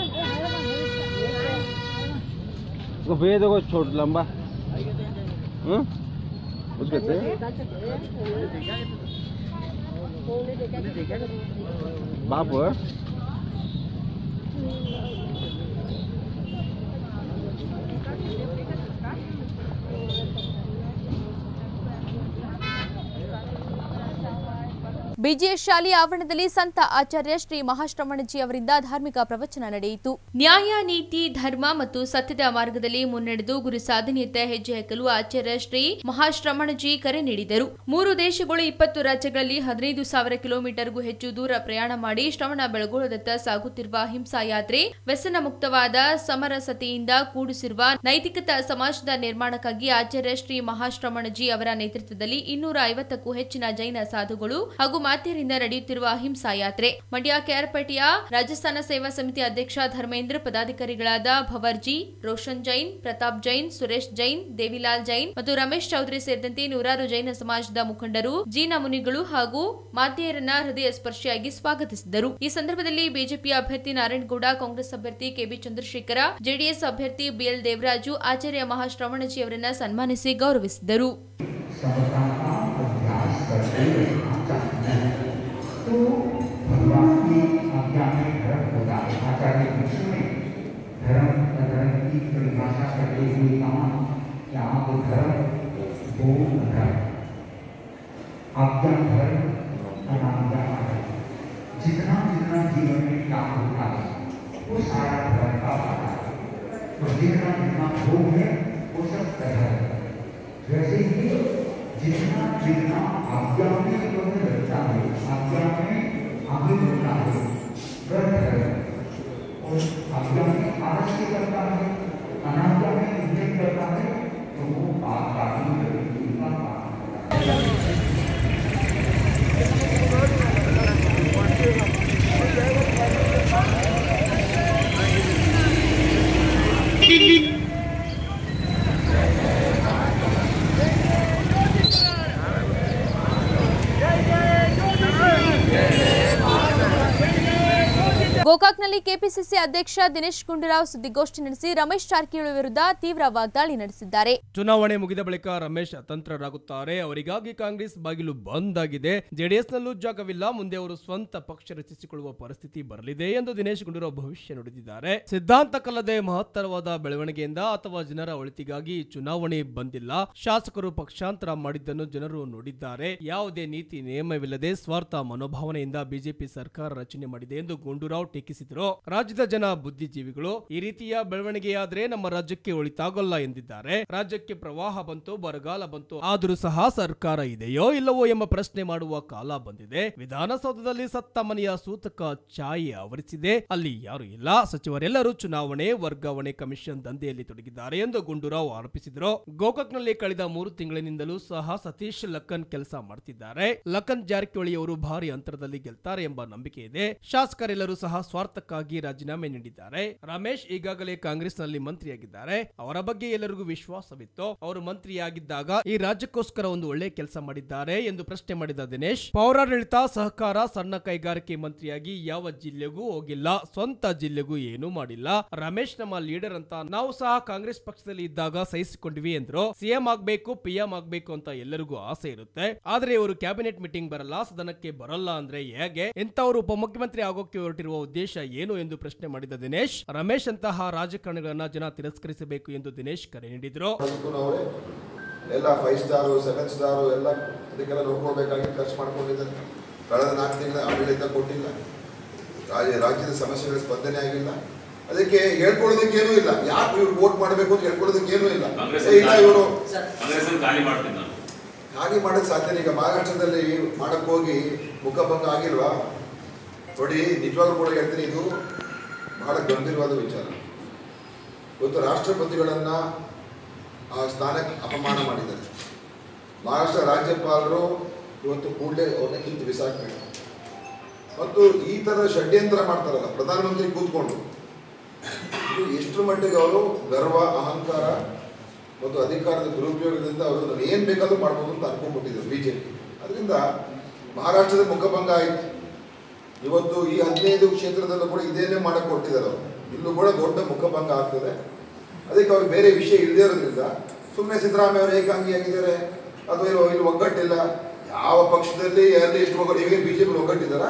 बाबू ಬಿಜಿಎಸ್ ಶಾಲೆಯ ಆವರಣದಲ್ಲಿ ಸಂತ ಆಚಾರ್ಯ ಶ್ರೀ ಮಹಾಶ್ರಮಣಜಿ ಅವರಿಂದ ಧಾರ್ಮಿಕ ಪ್ರವಚನ ನಡೆಯಿತು. ನ್ಯಾಯ, ನೀತಿ, ಧರ್ಮ ಮತ್ತು ಸತ್ಯದ ಮಾರ್ಗದಲ್ಲಿ ಮುನ್ನಡೆದು ಗುರಿ ಸಾಧನೆಯತ್ತ ಹೆಜ್ಜೆ ಹಾಕಲು ಆಚಾರ್ಯ ಶ್ರೀ ಮಹಾಶ್ರಮಣಜಿ ಕರೆ ನೀಡಿದರು. ಮೂರು ದೇಶಗಳು, ಇಪ್ಪತ್ತು ರಾಜ್ಯಗಳಲ್ಲಿ ಹದಿನೈದು ಸಾವಿರ ಕಿಲೋಮೀಟರ್ಗೂ ಹೆಚ್ಚು ದೂರ ಪ್ರಯಾಣ ಮಾಡಿ ಶ್ರವಣ ಬೆಳಗೊಳದತ್ತ ಸಾಗುತ್ತಿರುವ ಅಹಿಂಸಾ ಯಾತ್ರೆ ವ್ಯಸನ ಮುಕ್ತವಾದ ಸಮರಸತೆಯಿಂದ ಕೂಡಿಸಿರುವ ನೈತಿಕತಾ ಸಮಾಜದ ನಿರ್ಮಾಣಕ್ಕಾಗಿ ಆಚಾರ್ಯ ಶ್ರೀ ಮಹಾಶ್ರಮಣಜಿ ಅವರ ನೇತೃತ್ವದಲ್ಲಿ ಇನ್ನೂರ ಐವತ್ತಕ್ಕೂ ಹೆಚ್ಚಿನ ಜೈನ ಸಾಧುಗಳು ಹಾಗೂ ಮಾತೆಯರಿಂದ ನಡೆಯುತ್ತಿರುವ ಅಹಿಂಸಾ ಯಾತ್ರೆ. ಮಂಡ್ಯ ಕೆಆರ್ಪೇಟೆಯ ರಾಜಸ್ಥಾನ ಸೇವಾ ಸಮಿತಿ ಅಧ್ಯಕ್ಷ ಧರ್ಮೇಂದ್ರ, ಪದಾಧಿಕಾರಿಗಳಾದ ಭವರ್ಜಿ, ರೋಷನ್ ಜೈನ್, ಪ್ರತಾಪ್ ಜೈನ್, ಸುರೇಶ್ ಜೈನ್, ದೇವಿಲಾಲ್ ಜೈನ್ ಮತ್ತು ರಮೇಶ್ ಚೌಧರಿ ಸೇರಿದಂತೆ ನೂರಾರು ಜೈನ ಸಮಾಜದ ಮುಖಂಡರು, ಜೀನ ಮುನಿಗಳು ಹಾಗೂ ಮಾತೆಯರನ್ನ ಹೃದಯ ಸ್ಪರ್ಶಿಯಾಗಿ ಸ್ವಾಗತಿಸಿದರು. ಈ ಸಂದರ್ಭದಲ್ಲಿ ಬಿಜೆಪಿ ಅಭ್ಯರ್ಥಿ ನಾರಾಯಣಗೌಡ, ಕಾಂಗ್ರೆಸ್ ಅಭ್ಯರ್ಥಿ ಕೆಬಿ ಚಂದ್ರಶೇಖರ, ಜೆಡಿಎಸ್ ಅಭ್ಯರ್ಥಿ ಬಿಎಲ್ ದೇವರಾಜು ಆಚಾರ್ಯ ಮಹಾಶ್ರವಣಜಿ ಅವರನ್ನ ಸನ್ಮಾನಿಸಿ ಗೌರವಿಸಿದರು. तो भगवान की आज्ञा में धर्म होता है। आचार्य कृष्ण ने धर्म अधर्म की परिभाषा करते हुए कहा यहाँ पर धर्म दो धर्म, आज्ञा धर्म, अनाज्ञा धर्म। जितना जितना जीवन में काम होता है वो सारा धर्म का भाग है, और जितना जितना भोग है वो सब धर्म। वैसे ही जितना जितना आज्ञा में रहता है, आज्ञा में आगे बढ़ता है वह धर्म, और आज्ञा में आलस्य करता है, अनाज्ञा में उद्यम करता है तो वो पाप काफी का ಗೋಕಾಕ್ನಲ್ಲಿ ಕೆಪಿಸಿಸಿ ಅಧ್ಯಕ್ಷ ದಿನೇಶ್ ಗುಂಡೂರಾವ್ ಸುದ್ದಿಗೋಷ್ಠಿ ನಡೆಸಿ ರಮೇಶ್ ಜಾರಕಿಹೊಳಿ ವಿರುದ್ಧ ತೀವ್ರ ವಾಗ್ದಾಳಿ ನಡೆಸಿದ್ದಾರೆ. ಚುನಾವಣೆ ಮುಗಿದ ಬಳಿಕ ರಮೇಶ್ ಅತಂತ್ರರಾಗುತ್ತಾರೆ. ಅವರಿಗಾಗಿ ಕಾಂಗ್ರೆಸ್ ಬಾಗಿಲು ಬಂದ್ ಆಗಿದೆ. ಜೆಡಿಎಸ್ನಲ್ಲೂ ಜಾಗವಿಲ್ಲ. ಮುಂದೆ ಅವರು ಸ್ವಂತ ಪಕ್ಷ ರಚಿಸಿಕೊಳ್ಳುವ ಪರಿಸ್ಥಿತಿ ಬರಲಿದೆ ಎಂದು ದಿನೇಶ್ ಗುಂಡೂರಾವ್ ಭವಿಷ್ಯ ನುಡಿದಿದ್ದಾರೆ. ಸಿದ್ಧಾಂತಕ್ಕಲ್ಲದೆ ಮಹತ್ತರವಾದ ಬೆಳವಣಿಗೆಯಿಂದ ಅಥವಾ ಜನರ ಒಳಿತಿಗಾಗಿ ಚುನಾವಣೆ ಬಂದಿಲ್ಲ. ಶಾಸಕರು ಪಕ್ಷಾಂತರ ಮಾಡಿದ್ದನ್ನು ಜನರು ನೋಡಿದ್ದಾರೆ. ಯಾವುದೇ ನೀತಿ ನಿಯಮವಿಲ್ಲದೆ ಸ್ವಾರ್ಥ ಮನೋಭಾವನೆಯಿಂದ ಬಿಜೆಪಿ ಸರ್ಕಾರ ರಚನೆ ಮಾಡಿದೆ ಎಂದು ಗುಂಡೂರಾವ್ ಟೀಕಿಸಿದರು. ರಾಜ್ಯದ ಜನ ಬುದ್ಧಿಜೀವಿಗಳು, ಈ ರೀತಿಯ ಬೆಳವಣಿಗೆಯಾದ್ರೆ ನಮ್ಮ ರಾಜ್ಯಕ್ಕೆ ಒಳಿತಾಗಲ್ಲ ಎಂದಿದ್ದಾರೆ. ರಾಜ್ಯಕ್ಕೆ ಪ್ರವಾಹ ಬಂತು, ಬರಗಾಲ ಬಂತು, ಆದರೂ ಸಹ ಸರ್ಕಾರ ಇದೆಯೋ ಇಲ್ಲವೋ ಎಂಬ ಪ್ರಶ್ನೆ ಮಾಡುವ ಕಾಲ ಬಂದಿದೆ. ವಿಧಾನಸೌಧದಲ್ಲಿ ಸತ್ತ ಮನೆಯ ಸೂತಕ ಛಾಯೆ ಆವರಿಸಿದೆ. ಅಲ್ಲಿ ಯಾರು ಇಲ್ಲ. ಸಚಿವರೆಲ್ಲರೂ ಚುನಾವಣೆ ವರ್ಗಾವಣೆ ಕಮಿಷನ್ ದಂಧೆಯಲ್ಲಿ ತೊಡಗಿದ್ದಾರೆ ಎಂದು ಗುಂಡೂರಾವ್ ಆರೋಪಿಸಿದರು. ಗೋಕಾಕ್ನಲ್ಲಿ ಕಳೆದ ಮೂರು ತಿಂಗಳಿನಿಂದಲೂ ಸಹ ಸತೀಶ್ ಲಕ್ಕನ್ ಕೆಲಸ ಮಾಡುತ್ತಿದ್ದಾರೆ. ಲಕ್ಕನ್ ಜಾರಕಿಹೊಳಿ ಅವರು ಭಾರಿ ಅಂತರದಲ್ಲಿ ಗೆಲ್ತಾರೆ ಎಂಬ ನಂಬಿಕೆ ಇದೆ. ಶಾಸಕರೆಲ್ಲರೂ ಸಹ ಸ್ವಾರ್ಥಕ್ಕಾಗಿ ರಾಜೀನಾಮೆ ನೀಡಿದ್ದಾರೆ. ರಮೇಶ್ ಈಗಾಗಲೇ ಕಾಂಗ್ರೆಸ್ನಲ್ಲಿ ಮಂತ್ರಿಯಾಗಿದ್ದಾರೆ. ಅವರ ಬಗ್ಗೆ ಎಲ್ಲರಿಗೂ ವಿಶ್ವಾಸವಿತ್ತು. ಅವರು ಮಂತ್ರಿಯಾಗಿದ್ದಾಗ ಈ ರಾಜ್ಯಕ್ಕೋಸ್ಕರ ಒಂದು ಒಳ್ಳೆ ಕೆಲಸ ಮಾಡಿದ್ದಾರೆ ಎಂದು ಪ್ರಶ್ನೆ ಮಾಡಿದ ದಿನೇಶ್, ಪೌರಾಡಳಿತ, ಸಹಕಾರ, ಸಣ್ಣ ಕೈಗಾರಿಕೆ ಮಂತ್ರಿಯಾಗಿ ಯಾವ ಜಿಲ್ಲೆಗೂ ಹೋಗಿಲ್ಲ, ಸ್ವಂತ ಜಿಲ್ಲೆಗೂ ಏನೂ ಮಾಡಿಲ್ಲ. ರಮೇಶ್ ನಮ್ಮ ಲೀಡರ್ ಅಂತ ನಾವು ಸಹ ಕಾಂಗ್ರೆಸ್ ಪಕ್ಷದಲ್ಲಿ ಇದ್ದಾಗ ಸಹಿಸಿಕೊಂಡಿವಿ ಎಂದ್ರು. ಸಿಎಂ ಆಗ್ಬೇಕು, ಪಿಎಂ ಆಗ್ಬೇಕು ಅಂತ ಎಲ್ಲರಿಗೂ ಆಸೆ ಇರುತ್ತೆ. ಆದ್ರೆ ಇವರು ಕ್ಯಾಬಿನೆಟ್ ಮೀಟಿಂಗ್ ಬರಲ್ಲ, ಸದನಕ್ಕೆ ಬರಲ್ಲ ಅಂದ್ರೆ ಹೇಗೆ? ಇಂಥವರು ಉಪಮುಖ್ಯಮಂತ್ರಿ ಆಗೋಕೆ ಹೊರಟಿರುವ ಉದ್ದೇಶ ಏನು ಎಂದು ಪ್ರಶ್ನೆ ಮಾಡಿದ ದಿನೇಶ್, ರಮೇಶ್ ಅಂತಹ ರಾಜಕಾರಣಿಗಳನ್ನ ಜನ ತಿರಸ್ಕರಿಸಬೇಕು ಎಂದು ದಿನೇಶ್ ಕರೆ ನೀಡಿದ್ರು. ಎಲ್ಲ ಫೈವ್ ಸ್ಟಾರು ಸೆವೆನ್ ಸ್ಟಾರು ಎಲ್ಲ ಅದಕ್ಕೆಲ್ಲ ನೋಡ್ಕೊಳ್ಬೇಕಾಗಿ ಖರ್ಚು ಮಾಡ್ಕೊಂಡಿದ್ದಾರೆ. ಕಳೆದ ನಾಲ್ಕು ತಿಂಗಳ ಆಡಳಿತ ಕೊಟ್ಟಿಲ್ಲ. ರಾಜ್ಯ ರಾಜ್ಯದ ಸಮಸ್ಯೆಗಳ ಸ್ಪಂದನೆ ಆಗಿಲ್ಲ. ಅದಕ್ಕೆ ಹೇಳ್ಕೊಳ್ಳೋದಕ್ಕೆ ಏನೂ ಇಲ್ಲ. ಯಾಕೆ ಇವ್ರು ವೋಟ್ ಮಾಡಬೇಕು ಅಂತ ಹೇಳ್ಕೊಳ್ಳೋದಕ್ಕೆ ಏನೂ ಇಲ್ಲ. ಇಲ್ಲ ಇವರು ಹಾಗೆ ಮಾಡೋಕ್ಕೆ ಸಾಧ್ಯ. ಈಗ ಮಹಾರಾಷ್ಟ್ರದಲ್ಲಿ ಮಾಡಕ್ ಹೋಗಿ ಮುಖಭಂಗ ಆಗಿಲ್ವಾ? ನೋಡಿ, ನಿಜವಾಗ್ಲೂ ಕೂಡ ಹೇಳ್ತೀನಿ, ಇದು ಬಹಳ ಗಂಭೀರವಾದ ವಿಚಾರ. ಇವತ್ತು ರಾಷ್ಟ್ರಪತಿಗಳನ್ನ ಆ ಸ್ಥಾನಕ್ಕೆ ಅಪಮಾನ ಮಾಡಿದ್ದಾರೆ. ಮಹಾರಾಷ್ಟ್ರ ರಾಜ್ಯಪಾಲರು ಇವತ್ತು ಕೂಡಲೇ ಅವ್ರನ್ನ ಕಿತ್ತು ಬಿಸಾಕಬೇಕು. ಮತ್ತು ಈ ಥರ ಷಡ್ಯಂತ್ರ ಮಾಡ್ತಾರಲ್ಲ ಪ್ರಧಾನಮಂತ್ರಿ ಕೂತ್ಕೊಂಡು, ಇದು ಎಷ್ಟು ಮಟ್ಟಿಗೆ ಅವರು ಗರ್ವ, ಅಹಂಕಾರ ಮತ್ತು ಅಧಿಕಾರದ ದುರುಪಯೋಗದಿಂದ ಅವರು ನಾನು ಏನು ಬೇಕಾದ್ರೂ ಮಾಡ್ಬೋದು ಅಂತ ಅನ್ಕೊಂಡ್ಬಿಟ್ಟಿದ್ರು ಬಿಜೆಪಿ. ಅದರಿಂದ ಮಹಾರಾಷ್ಟ್ರದ ಮುಖಭಂಗ ಆಯಿತು. ಇವತ್ತು ಈ ಹದಿನೈದು ಕ್ಷೇತ್ರದಲ್ಲೂ ಕೂಡ ಇದೇನೇ ಮಾಡಕ್ಕೆ ಕೊಟ್ಟಿದ್ದಾರೆ ಅವರು. ಇಲ್ಲೂ ಕೂಡ ದೊಡ್ಡ ಮುಖಭಂಗ ಆಗ್ತದೆ. ಅದಕ್ಕೆ ಅವ್ರಿಗೆ ಬೇರೆ ವಿಷಯ ಇಲ್ಲದೇ ಇರೋದ್ರಿಂದ ಸುಮ್ಮನೆ ಸಿದ್ದರಾಮಯ್ಯ ಅವರು ಏಕಾಂಗಿಯಾಗಿದ್ದಾರೆ ಅಥವಾ ಇಲ್ಲಿ ಇಲ್ಲಿ ಒಗ್ಗಟ್ಟಿಲ್ಲ. ಯಾವ ಪಕ್ಷದಲ್ಲಿ ಯಾರಲ್ಲಿ ಎಷ್ಟು ಒಗ್ಗಟ್ಟು? ಈಗೇನು ಬಿ ಜೆ ಪಿ ಒಗ್ಗಟ್ಟಿದ್ದಾರ?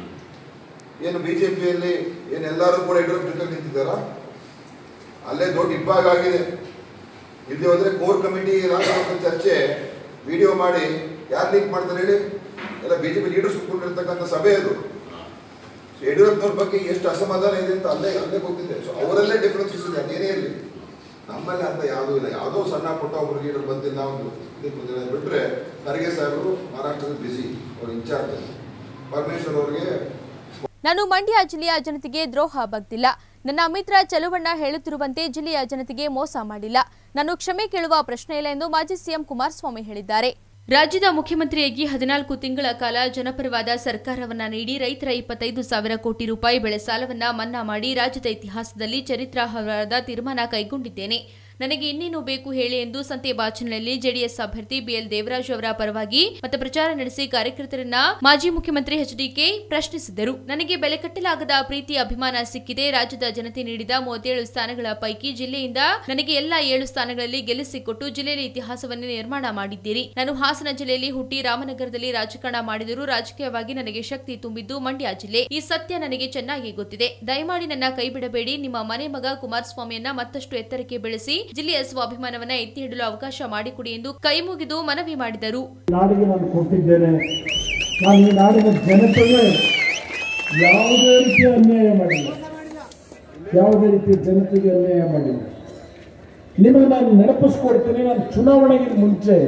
ಏನು ಬಿ ಜೆ ಪಿಯಲ್ಲಿ ಏನು ಎಲ್ಲರೂ ಕೂಡ ಯಡಿಯೂರಪ್ಪ ಜೊತೆ ನಿಂತಿದ್ದಾರ? ಅಲ್ಲೇ ದೊಡ್ಡ ಇಬ್ಬಾಗ ಆಗಿದೆ. ಇಲ್ಲಿ ಹೋದ್ರೆ ಕೋರ್ ಕಮಿಟಿ ರಾಜ್ಯ ಚರ್ಚೆ ವಿಡಿಯೋ ಮಾಡಿ ಯಾರು ಲೀಕ್ ಮಾಡ್ತಾರೆ ಹೇಳಿ? ಎಲ್ಲ ಬಿಜೆಪಿ ಲೀಡರ್ಸ್ ಕೂತ್ಕೊಂಡಿರ್ತಕ್ಕಂಥ ಸಭೆ ಅದು. ಯಡಿಯೂರಪ್ಪನವ್ರ ಬಗ್ಗೆ ಎಷ್ಟು ಅಸಮಾಧಾನ ಇದೆ ಅಂತ ಅಲ್ಲೇ ಅಲ್ಲೇ ಗೊತ್ತಿದೆ. ಸೊ ಅವರಲ್ಲೇ ಡಿಫ್ರೆನ್ಸಸ್ ಇದೆ, ಅದೇನೇ ಇರಲಿ. ನಮ್ಮಲ್ಲಿ ಅಂತ ಯಾವುದೂ ಇಲ್ಲ. ಯಾವುದೋ ಸಣ್ಣ ಪುಟ್ಟ ಒಬ್ಬರು ಲೀಡರ್ ಬಂದಿಲ್ಲ, ಒಂದು ಇದಕ್ಕೆ ಬಿಟ್ಟರೆ ಖರ್ಗೆ ಸಾಹೇಬರು ಮಹಾರಾಷ್ಟ್ರದ ಬಿಸಿ, ಅವ್ರ ಇನ್ಚಾರ್ಜ್. ಪರಮೇಶ್ವರ್ ಅವರಿಗೆ ನಾನು ಮಂಡ್ಯ ಜಿಲ್ಲೆಯ ಜನತೆಗೆ ದ್ರೋಹ ಬಗ್ದಿಲ್ಲ. ನನ್ನ ಮಿತ್ರ ಚಲುವಣ್ಣ ಹೇಳುತ್ತಿರುವಂತೆ ಜಿಲ್ಲೆಯ ಜನತೆಗೆ ಮೋಸ ಮಾಡಿಲ್ಲ. ನಾನು ಕ್ಷಮೆ ಕೇಳುವ ಪ್ರಶ್ನೆ ಇಲ್ಲ ಎಂದು ಮಾಜಿ ಸಿಎಂ ಕುಮಾರಸ್ವಾಮಿ ಹೇಳಿದ್ದಾರೆ. ರಾಜ್ಯದ ಮುಖ್ಯಮಂತ್ರಿಯಾಗಿ ಹದಿನಾಲ್ಕು ತಿಂಗಳ ಕಾಲ ಜನಪರವಾದ ಸರ್ಕಾರವನ್ನ ನೀಡಿ ರೈತರ ಇಪ್ಪತ್ತೈದು ಸಾವಿರ ಕೋಟಿ ರೂಪಾಯಿ ಬೆಳೆ ಸಾಲವನ್ನ ಮನ್ನಾ ಮಾಡಿ ರಾಜ್ಯದ ಇತಿಹಾಸದಲ್ಲಿ ಚರಿತ್ರಾರ್ಹವಾದ ತೀರ್ಮಾನ ಕೈಗೊಂಡಿದ್ದೇನೆ. ನನಗೆ ಇನ್ನೇನು ಬೇಕು ಹೇಳಿ ಎಂದು ಸಂತೆ ಬಾಚನಹಳ್ಳಿ ಜೆಡಿಎಸ್ ಅಭ್ಯರ್ಥಿ ಬಿಎಲ್ ದೇವರಾಜ್ ಅವರ ಪರವಾಗಿ ಮತ ಪ್ರಚಾರ ನಡೆಸಿ ಕಾರ್ಯಕರ್ತರನ್ನ ಮಾಜಿ ಮುಖ್ಯಮಂತ್ರಿ ಎಚ್ಡಿಕೆ ಪ್ರಶ್ನಿಸಿದರು. ನನಗೆ ಬೆಲೆ ಕಟ್ಟಲಾಗದ ಪ್ರೀತಿ ಅಭಿಮಾನ ಸಿಕ್ಕಿದೆ. ರಾಜ್ಯದ ಜನತೆ ನೀಡಿದ ಮೂವತ್ತೇಳು ಸ್ಥಾನಗಳ ಪೈಕಿ ಜಿಲ್ಲೆಯಿಂದ ನನಗೆ ಎಲ್ಲಾ ಏಳು ಸ್ಥಾನಗಳಲ್ಲಿ ಗೆಲ್ಲಿಸಿಕೊಟ್ಟು ಜಿಲ್ಲೆಯಲ್ಲಿ ಇತಿಹಾಸವನ್ನೇ ನಿರ್ಮಾಣ ಮಾಡಿದ್ದೀರಿ. ನಾನು ಹಾಸನ ಜಿಲ್ಲೆಯಲ್ಲಿ ಹುಟ್ಟಿ ರಾಮನಗರದಲ್ಲಿ ರಾಜಕಾರಣ ಮಾಡಿದರೂ ರಾಜಕೀಯವಾಗಿ ನನಗೆ ಶಕ್ತಿ ತುಂಬಿದ್ದು ಮಂಡ್ಯ ಜಿಲ್ಲೆ. ಈ ಸತ್ಯ ನನಗೆ ಚೆನ್ನಾಗಿ ಗೊತ್ತಿದೆ. ದಯಮಾಡಿ ನನ್ನ ಕೈ ಬಿಡಬೇಡಿ. ನಿಮ್ಮ ಮನೆ ಮಗ ಕುಮಾರಸ್ವಾಮಿಯನ್ನ ಮತ್ತಷ್ಟು ಎತ್ತರಕ್ಕೆ ಬೆಳೆಸಿ ಜಿಲ್ಲೆಯ ಸ್ವಾಭಿಮಾನವನ್ನ ಎತ್ತಿ ಹಿಡಲು ಅವಕಾಶ ಮಾಡಿಕೊಡಿ ಎಂದು ಕೈ ಮುಗಿದು ಮನವಿ ಮಾಡಿದರು. ನಾಡಿಗೆ ನಾನು ಕೊಟ್ಟಿದ್ದೇನೆ. ನಾನು ಈ ನಾಡಿನ ಜನತೆಗೆ ಯಾವುದೇ ರೀತಿಯ ಅನ್ಯಾಯ ಮಾಡಿಲ್ಲ. ಯಾವುದೇ ರೀತಿಯ ಜನತೆಗೆ ಅನ್ಯಾಯ ಮಾಡಿಲ್ಲ. ನಿಮಗೆ ನಾನು ನೆನಪಿಸ್ಕೊಡ್ತೀನಿ. ನಾನು ಚುನಾವಣೆಗೆ ಮುಂಚೆ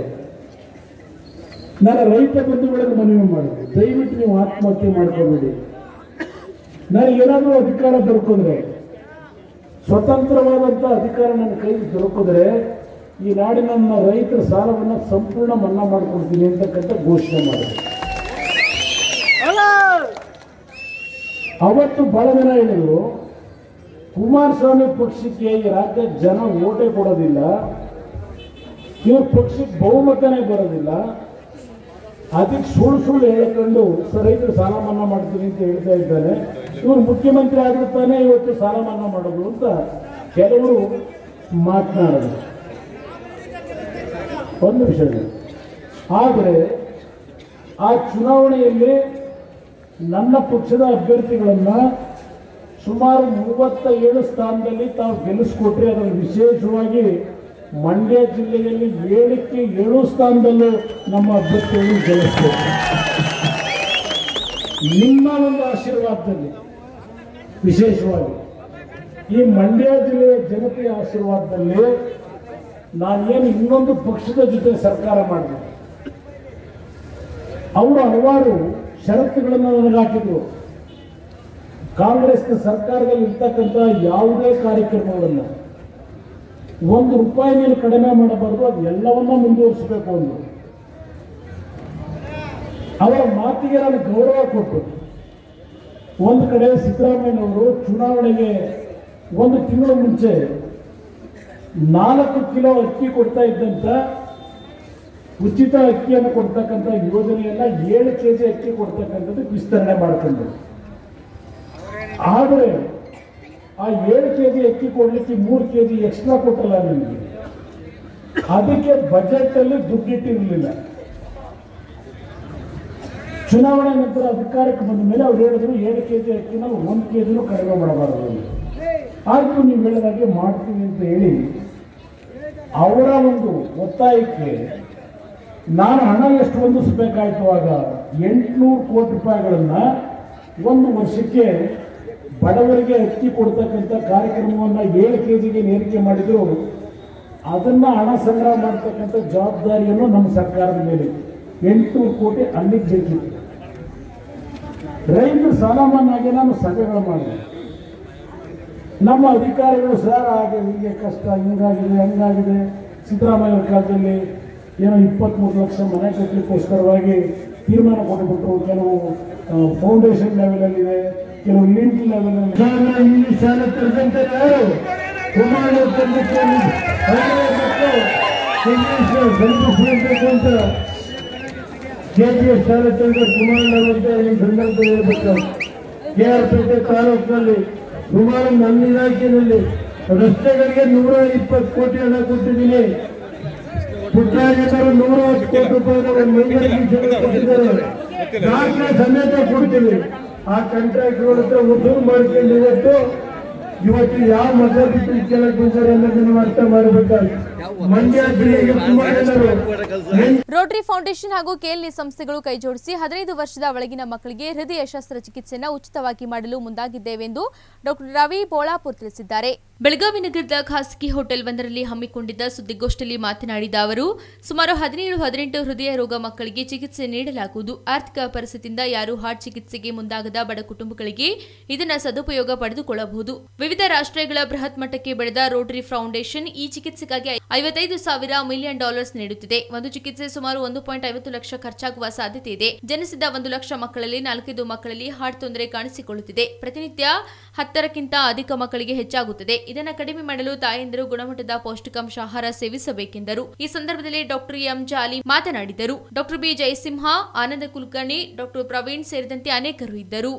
ನನ್ನ ರೈತ ಬಂಧುಗಳಿಗೆ ಮನವಿ ಮಾಡಿದೆ, ದಯವಿಟ್ಟು ನೀವು ಆತ್ಮಹತ್ಯೆ ಮಾಡ್ಕೋಬೇಡಿ. ನನಗೇನಾದರೂ ಅಧಿಕಾರ ದೊರಕಿದ್ರೆ, ಸ್ವತಂತ್ರವಾದಂಥ ಅಧಿಕಾರ ನನ್ನ ಕೈಗೆ ದೊರಕಿದ್ರೆ ಈ ನಾಡಿನ ರೈತರ ಸಾಲವನ್ನು ಸಂಪೂರ್ಣ ಮನ್ನಾ ಮಾಡ್ಕೊಡ್ತೀನಿ ಅಂತಕ್ಕಂಥ ಘೋಷಣೆ ಮಾಡಿದೆ. ಅವತ್ತು ಬಹಳ ಜನ ಹೇಳಿದ್ರು, ಕುಮಾರಸ್ವಾಮಿ ಪಕ್ಷಕ್ಕೆ ಈ ರಾಜ್ಯದ ಜನ ಓಟೆ ಕೊಡೋದಿಲ್ಲ, ಇವ್ರ ಪಕ್ಷಕ್ಕೆ ಬಹುಮತನೇ ಬರೋದಿಲ್ಲ, ಅದಕ್ಕೆ ಸುಳ್ಳು ಸುಳ್ಳು ಹೇಳ್ಕೊಂಡು ರೈತರು ಸಾಲ ಮನ್ನಾ ಮಾಡ್ತೀನಿ ಅಂತ ಹೇಳ್ತಾ ಇದ್ದಾನೆ. ಇವರು ಮುಖ್ಯಮಂತ್ರಿ ಆಗಿರ್ತಾನೆ ಇವತ್ತು ಸಾಲ ಮನ್ನಾ ಮಾಡೋದು ಅಂತ ಕೆಲವರು ಮಾತನಾಡೋದು ಒಂದು ವಿಷಯ. ಆದರೆ ಆ ಚುನಾವಣೆಯಲ್ಲಿ ನನ್ನ ಪಕ್ಷದ ಅಭ್ಯರ್ಥಿಗಳನ್ನ ಸುಮಾರು ಮೂವತ್ತ ಏಳು ಸ್ಥಾನದಲ್ಲಿ ತಾವು ಗೆಲ್ಲಿಸ್ಕೊಟ್ರೆ, ಅದರಲ್ಲಿ ವಿಶೇಷವಾಗಿ ಮಂಡ್ಯ ಜಿಲ್ಲೆಯಲ್ಲಿ ಏಳಕ್ಕೆ ಏಳು ಸ್ಥಾನದಲ್ಲೂ ನಮ್ಮ ಅಭ್ಯರ್ಥಿಗಳನ್ನು ಗೆಲ್ಲಿಸಬೇಕು. ನಿಮ್ಮ ಒಂದು ಆಶೀರ್ವಾದದಲ್ಲಿ ವಿಶೇಷವಾಗಿ ಈ ಮಂಡ್ಯ ಜಿಲ್ಲೆಯ ಜನತೆಯ ಆಶೀರ್ವಾದದಲ್ಲಿ ನಾನೇನು ಇನ್ನೊಂದು ಪಕ್ಷದ ಜೊತೆ ಸರ್ಕಾರ ಮಾಡಿದೆ, ಅವರು ಹಲವಾರು ಷರತ್ತುಗಳನ್ನು ನನಗೆ ಹಾಕಿದ್ರು. ಕಾಂಗ್ರೆಸ್ನ ಸರ್ಕಾರದಲ್ಲಿ ಇರ್ತಕ್ಕಂಥ ಯಾವುದೇ ಕಾರ್ಯಕ್ರಮಗಳನ್ನು ಒಂದು ರೂಪಾಯಿ ಮೇಲೆ ಕಡಿಮೆ ಮಾಡಬಾರ್ದು, ಅದು ಎಲ್ಲವನ್ನ ಮುಂದುವರಿಸಬೇಕು ಅಂದರು. ಅವರ ಮಾತಿಗೆ ನಾನು ಗೌರವ ಕೊಟ್ಟು ಒಂದು ಕಡೆ ಸಿದ್ದರಾಮಯ್ಯನವರು ಚುನಾವಣೆಗೆ ಒಂದು ತಿಂಗಳ ಮುಂಚೆ ನಾಲ್ಕು ಕಿಲೋ ಅಕ್ಕಿ ಕೊಡ್ತಾ ಇದ್ದಂತ ಉಚಿತ ಅಕ್ಕಿಯನ್ನು ಕೊಡ್ತಕ್ಕಂಥ ಯೋಜನೆಯನ್ನ ಏಳು ಕೆ ಜಿ ಅಕ್ಕಿ ಕೊಡ್ತಕ್ಕಂಥದ್ದಕ್ಕೆ ವಿಸ್ತರಣೆ ಮಾಡಿಕೊಂಡ್ರು. ಆದರೆ ಆ ಏಳು ಕೆ ಜಿ ಅಕ್ಕಿ ಕೊಡ್ಲಿಕ್ಕೆ ಮೂರು ಕೆ ಜಿ ಎಕ್ಸ್ಟ್ರಾ ಕೊಟ್ಟಲ್ಲ ನಿಮಗೆ, ಅದಕ್ಕೆ ಬಜೆಟ್ ಅಲ್ಲಿ ದುಡ್ಡಿಟ್ಟಿರಲಿಲ್ಲ. ಚುನಾವಣೆ ನಂತರ ಅಧಿಕಾರಕ್ಕೆ ಬಂದ ಮೇಲೆ ಅವ್ರು ಹೇಳಿದ್ರು ಏಳು ಕೆ ಜಿ ಅಕ್ಕಿನ ಒಂದು ಕೆ ಜಿನೂ ಕಡಿಮೆ ಮಾಡಬಾರದು. ಆಯ್ತು, ನೀವು ಹೇಳಿದಾಗೆ ಮಾಡ್ತೀವಿ ಅಂತ ಹೇಳಿ ಅವರ ಒಂದು ಒತ್ತಾಯಕ್ಕೆ ನಾನು ಹಣ ಎಷ್ಟು ಹೊಂದಿಸಬೇಕಾಯ್ತು. ಆಗ ಎಂಟುನೂರು ಕೋಟಿ ರೂಪಾಯಿಗಳನ್ನ ಒಂದು ವರ್ಷಕ್ಕೆ ಬಡವರಿಗೆ ಅಕ್ಕಿ ಕೊಡ್ತಕ್ಕಂಥ ಕಾರ್ಯಕ್ರಮವನ್ನು ಏಳು ಕೆ ಜಿಗೆ ಏರಿಕೆ ಮಾಡಿದ್ರು. ಅದನ್ನ ಹಣ ಸಂಗ್ರಹ ಮಾಡ್ತಕ್ಕಂಥ ಜವಾಬ್ದಾರಿಯನ್ನು ನಮ್ಮ ಸರ್ಕಾರದ ಮೇಲೆ ಎಂಟುನೂರು ಕೋಟಿ ಅಲ್ಲಿಗೆ ಬೇಕಿತ್ತು. ರೈತರು ಸಾಲ ಮನ್ನಾಗಿ ನಾನು ಸಭೆಗಳು ಮಾಡಿದೆ. ನಮ್ಮ ಅಧಿಕಾರಿಗಳು ಸರ್ ಹಾಗೆ ಹೀಗೆ ಕಷ್ಟ, ಹಿಂಗಾಗಿದೆ ಹಂಗಾಗಿದೆ. ಸಿದ್ದರಾಮಯ್ಯ ಕಾಲದಲ್ಲಿ ಏನೋ ಇಪ್ಪತ್ತ್ಮೂರು ಲಕ್ಷ ಮನೆ ಕಟ್ಟಲಿಕ್ಕೋಸ್ಕರವಾಗಿ ತೀರ್ಮಾನ ಕೊಟ್ಟುಬಿಟ್ರು. ಕೆಲವು ಫೌಂಡೇಶನ್ ಲೆವೆಲಲ್ಲಿದೆ, ಕೆಲವು ಲಿಂಕ್ ಲೆವೆಲ್ ಇಂಗ್ಲಿಷ್ ಶಾಲೆ ತೆರೆದಂತ ಯಾರು ಕುಮಾರ ಇಂಗ್ಲಿಷ್ ಅಂತ ಕೆ ಜಿ ಎಸ್ ಶಾಲೆ ತೆರೆದ ಕುಮಾರನವರಂತ ಈ ಸಂದರ್ಭದಲ್ಲಿ ಹೇಳ್ಬೇಕು. ಕೆ ಆರ್ ಪೇಟೆ ತಾಲೂಕಿನಲ್ಲಿ ಸುಮಾರು ನನ್ನ ಇಲಾಖೆಯಲ್ಲಿ ರಸ್ತೆಗಳಿಗೆ ನೂರ ಇಪ್ಪತ್ತು ಕೋಟಿ ಹಣ ಕೊಟ್ಟಿದ್ದೀನಿ. ಪುಟ್ಟರಾಜರು ನೂರ ಹತ್ತು ಕೋಟಿ ರೂಪಾಯಿ ಕೊಟ್ಟಿದ್ದಾರೆ. ದಾಖಲೆ ಸಮೇತ ಕೊಡ್ತೀವಿ. ಆ ಕಾಂಟ್ರಾಕ್ಟರ್ ಹತ್ರ ವಸೂಲು ಮಾಡ್ಕೊಂಡು ಇವತ್ತು ಇವತ್ತು ಯಾವ ಮತ ಬಿಟ್ಟು ಕೇಳಕ್ ಬಂದರೆ ಅನ್ನೋದನ್ನು ಅರ್ಥ ಮಾಡಬೇಕಾಗಿ ಮಂಡ್ಯ ಜಿಲ್ಲೆಗೆ ತುಂಬಾ ಜನರು ರೋಟರಿ ಫೌಂಡೇಶನ್ ಹಾಗೂ ಕೆಎಲ್ಇ ಸಂಸ್ಥೆಗಳು ಕೈಜೋಡಿಸಿ ಹದಿನೈದು ವರ್ಷದ ಒಳಗಿನ ಮಕ್ಕಳಿಗೆ ಹೃದಯ ಶಸ್ತ್ರಚಿಕಿತ್ಸೆಯನ್ನು ಉಚಿತವಾಗಿ ಮಾಡಲು ಮುಂದಾಗಿದ್ದೇವೆ ಎಂದು ಡಾಕ್ಟರ್ ರವಿ ಬೋಳಾಪುರ್ ತಿಳಿಸಿದ್ದಾರೆ. ಬೆಳಗಾವಿ ನಗರದ ಖಾಸಗಿ ಹೋಟೆಲ್ ಒಂದರಲ್ಲಿ ಹಮ್ಮಿಕೊಂಡಿದ್ದ ಸುದ್ದಿಗೋಷ್ಠಿಯಲ್ಲಿ ಮಾತನಾಡಿದ ಅವರು, ಸುಮಾರು ಹದಿನೇಳು ಹದಿನೆಂಟು ಹೃದಯ ರೋಗ ಮಕ್ಕಳಿಗೆ ಚಿಕಿತ್ಸೆ ನೀಡಲಾಗುವುದು. ಆರ್ಥಿಕ ಪರಿಸ್ಥಿತಿಯಿಂದ ಯಾರು ಹಾರ್ಟ್ ಚಿಕಿತ್ಸೆಗೆ ಮುಂದಾಗದ ಬಡ ಕುಟುಂಬಗಳಿಗೆ ಇದನ್ನು ಸದುಪಯೋಗ ಪಡೆದುಕೊಳ್ಳಬಹುದು. ವಿವಿಧ ರಾಷ್ಟ್ರಗಳ ಬೃಹತ್ ಮಟ್ಟಕ್ಕೆ ಬೆಳೆದ ರೋಟರಿ ಫೌಂಡೇಶನ್ ಈ ಚಿಕಿತ್ಸೆಗಾಗಿ ಐವತ್ತೈದು ಸಾವಿರ ಮಿಲಿಯನ್ ಡಾಲರ್ಸ್ ನೀಡುತ್ತಿದೆ. ಒಂದು ಚಿಕಿತ್ಸೆ ಸುಮಾರು ಒಂದು ಪಾಯಿಂಟ್ ಐವತ್ತು ಲಕ್ಷ ಖರ್ಚಾಗುವ ಸಾಧ್ಯತೆ ಇದೆ. ಜನಿಸಿದ ಒಂದು ಲಕ್ಷ ಮಕ್ಕಳಲ್ಲಿ ನಾಲ್ಕೈದು ಮಕ್ಕಳಲ್ಲಿ ಹಾರ್ಟ್ ತೊಂದರೆ ಕಾಣಿಸಿಕೊಳ್ಳುತ್ತಿದೆ. ಪ್ರತಿನಿತ್ಯ ಹತ್ತರಕ್ಕಿಂತ ಅಧಿಕ ಮಕ್ಕಳಿಗೆ ಹೆಚ್ಚಾಗುತ್ತದೆ. ಇದನ್ನು ಕಡಿಮೆ ಮಾಡಲು ತಾಯಂದಿರು ಗುಣಮಟ್ಟದ ಪೌಷ್ಟಿಕಾಂಶ ಆಹಾರ ಸೇವಿಸಬೇಕೆಂದರು. ಈ ಸಂದರ್ಭದಲ್ಲಿ ಡಾಕ್ಟರ್ ಎಂ ಜಾಲಿ ಮಾತನಾಡಿದರು. Doctor B Jayasimha, Ananda Kulkarni, doctor Praveen ಸೇರಿದಂತೆ ಅನೇಕರು ಇದ್ದರು.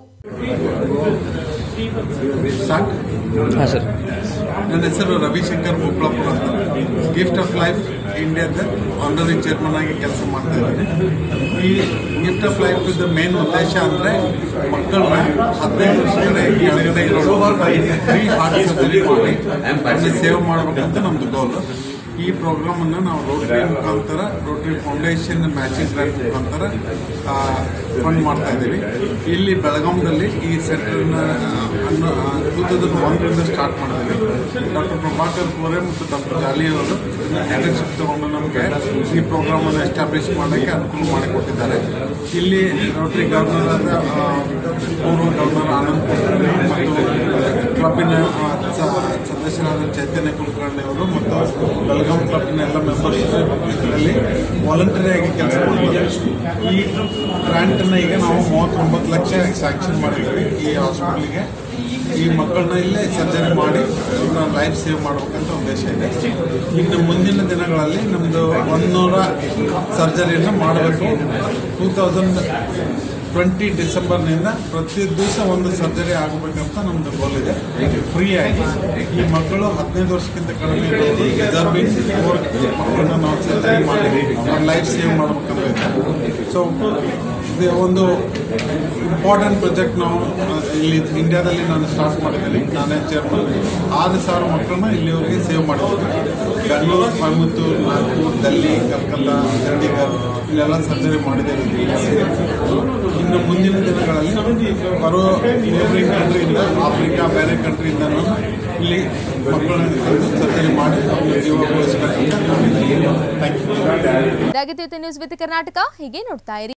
ನನ್ನ ಹೆಸರು ರವಿಶಂಕರ್ ಬೋಳಾಪುರ್ ಅಂತ. ಗಿಫ್ಟ್ ಆಫ್ ಲೈಫ್ ಇಂಡಿಯಾದ ಆನರರಿ ಚೇರ್ಮನ್ ಆಗಿ ಕೆಲಸ ಮಾಡ್ತಾ ಇದ್ದೀನಿ. ಈ ಗಿಫ್ಟ್ ಆಫ್ ಲೈಫ್ ಇದ್ದ ಮೇನ್ ಉದ್ದೇಶ ಅಂದ್ರೆ ಮಕ್ಕಳನ್ನ ಹದಿನೈದು ವರ್ಷಗಳ ಕೆಳಗಡೆ ಇರೋ ಫ್ರೀ ಹಾರ್ಟ್ ಸರ್ಜರಿ ಮಾಡಿ ಅದನ್ನ ಸೇವ್ ಮಾಡ್ಬೇಕಂತ ನಮ್ದು ಗೋಲ್. ಈ ಪ್ರೋಗ್ರಾಮ್ ಅನ್ನು ನಾವು ರೋಟರಿ ಮುಖಾಂತರ, ರೋಟರಿ ಫೌಂಡೇಶನ್ ಮ್ಯಾಚಿಂಗ್ ಗ್ರಾಂಟ್ ಮುಖಾಂತರ ಫಂಡ್ ಮಾಡ್ತಾ ಇದ್ದೀವಿ. ಇಲ್ಲಿ ಬೆಳಗಾಂದಲ್ಲಿ ಈ ಸೆಂಟರ್ನ ಟೂ ತೌಸಂಡ್ ಒಂದರಿಂದ ಸ್ಟಾರ್ಟ್ ಮಾಡಿದ್ದೀವಿ. ಡಾಕ್ಟರ್ ಪ್ರಭಾಕರ್ ಕೋರೆ ಮತ್ತು ಡಾಕ್ಟರ್ ಜಾಲಿ ಅವರು ಲೀಡರ್ಶಿಪ್ ತಗೊಂಡು ನಮಗೆ ಈ ಪ್ರೋಗ್ರಾಮ್ ಅನ್ನು ಎಸ್ಟಾಬ್ಲಿಷ್ ಮಾಡೋಕ್ಕೆ ಅನುಕೂಲ ಮಾಡಿಕೊಟ್ಟಿದ್ದಾರೆ. ಇಲ್ಲಿ ರೋಟರಿ ಗವರ್ನರ್ ಆದ ಪೂರ್ವ ಗವರ್ನರ್ ಆನಂದ್ ಕುಲಕರ್ಣಿ ಮತ್ತು ಕ್ಲಬ್ಬಿನ ಸದಸ್ಯರಾದ ಚೈತನ್ಯ ಕುಲಕರ್ಣಿ ಅವರು ಮತ್ತು ಬೆಳಗಾಂ ಕ್ಲಬ್ನ ಎಲ್ಲ ಮೆಂಬರ್ಸ್ ಇದರಲ್ಲಿ ವಾಲಂಟರಿಯಾಗಿ ಕೆಲಸ ಮಾಡಿದ್ದಾರೆ. ಈ ಗ್ರಾಂಟನ್ನು ಈಗ ನಾವು ಮೂವತ್ತೊಂಬತ್ತು ಲಕ್ಷ ಸ್ಯಾಂಕ್ಷನ್ ಮಾಡಿದ್ದೀವಿ ಈ ಹಾಸ್ಪಿಟಲ್ಗೆ. ಈ ಮಕ್ಕಳನ್ನ ಇಲ್ಲೇ ಸರ್ಜರಿ ಮಾಡಿ ಅವ್ರನ್ನ ಲೈಫ್ ಸೇವ್ ಮಾಡಬೇಕಂತ ಉದ್ದೇಶ ಇದೆ. ಇನ್ನು ಮುಂದಿನ ದಿನಗಳಲ್ಲಿ ನಮ್ಮದು ಒಂದೂರ ಸರ್ಜರಿಯನ್ನು ಮಾಡಬೇಕು. ಟೂ ತೌಸಂಡ್ ಟ್ವೆಂಟಿ ಡಿಸೆಂಬರ್ನಿಂದ ಪ್ರತಿ ದಿವಸ ಒಂದು ಸರ್ಜರಿ ಆಗಬೇಕಂತ ನಮ್ದು ಗೋಲ್ ಇದೆ. ಫ್ರೀ ಆಗಿ ಈ ಮಕ್ಕಳು ಹದಿನೈದು ವರ್ಷಕ್ಕಿಂತ ಕಡಿಮೆ ರಿಸರ್ವಿಂಗ್ ಮಕ್ಕಳನ್ನ ನಾವು ಸರ್ಜರಿ ಮಾಡಿ ಅವ್ರ ಲೈಫ್ ಸೇವ್ ಮಾಡಬೇಕಂತ. ಸೊ ಇದು ಒಂದು ಇಂಪಾರ್ಟೆಂಟ್ ಪ್ರಾಜೆಕ್ಟ್ ನಾವು ಇಲ್ಲಿ ಇಂಡಿಯಾದಲ್ಲಿ ನಾನು ಸ್ಟಾರ್ಟ್ ಮಾಡಿದ್ದೀನಿ. ನಾನೇ ಚೇರ್ಮನ್. ಆರು ಸಾವಿರ ಮಕ್ಕಳನ್ನ ಇಲ್ಲಿವರೆಗೆ ಸೇವ್ ಮಾಡಿದ್ದೀನಿ. ಬೆಂಗಳೂರು, ಕೊಯಮತ್ತೂರು, ನಾಗ್ಪುರ್, ಡೆಲ್ಲಿ, ಕಲ್ಕತ್ತಾ, ಚಂಡೀಗಢ ಇಲ್ಲೆಲ್ಲ ಸರ್ಜರಿ ಮಾಡಿದ್ದೇವೆ. ಇನ್ನು ಇನ್ನು ಮುಂದಿನ ದಿನಗಳಲ್ಲಿ ಬರೋ ನೇಬರಿಂಗ್ ಕಂಟ್ರಿಯಿಂದ ಆಫ್ರಿಕಾ ಬೇರೆ ಕಂಟ್ರಿಯಿಂದ ಇಲ್ಲಿ ಮಕ್ಕಳನ್ನು ಸರ್ಜರಿ ಮಾಡಿ ಜೀವ ಉಳಿಸ್ಬೇಕು. ನ್ಯೂಸ್ ವಿತ್ ಕರ್ನಾಟಕ ಹೀಗೆ ನೋಡ್ತಾ ಇರಿ.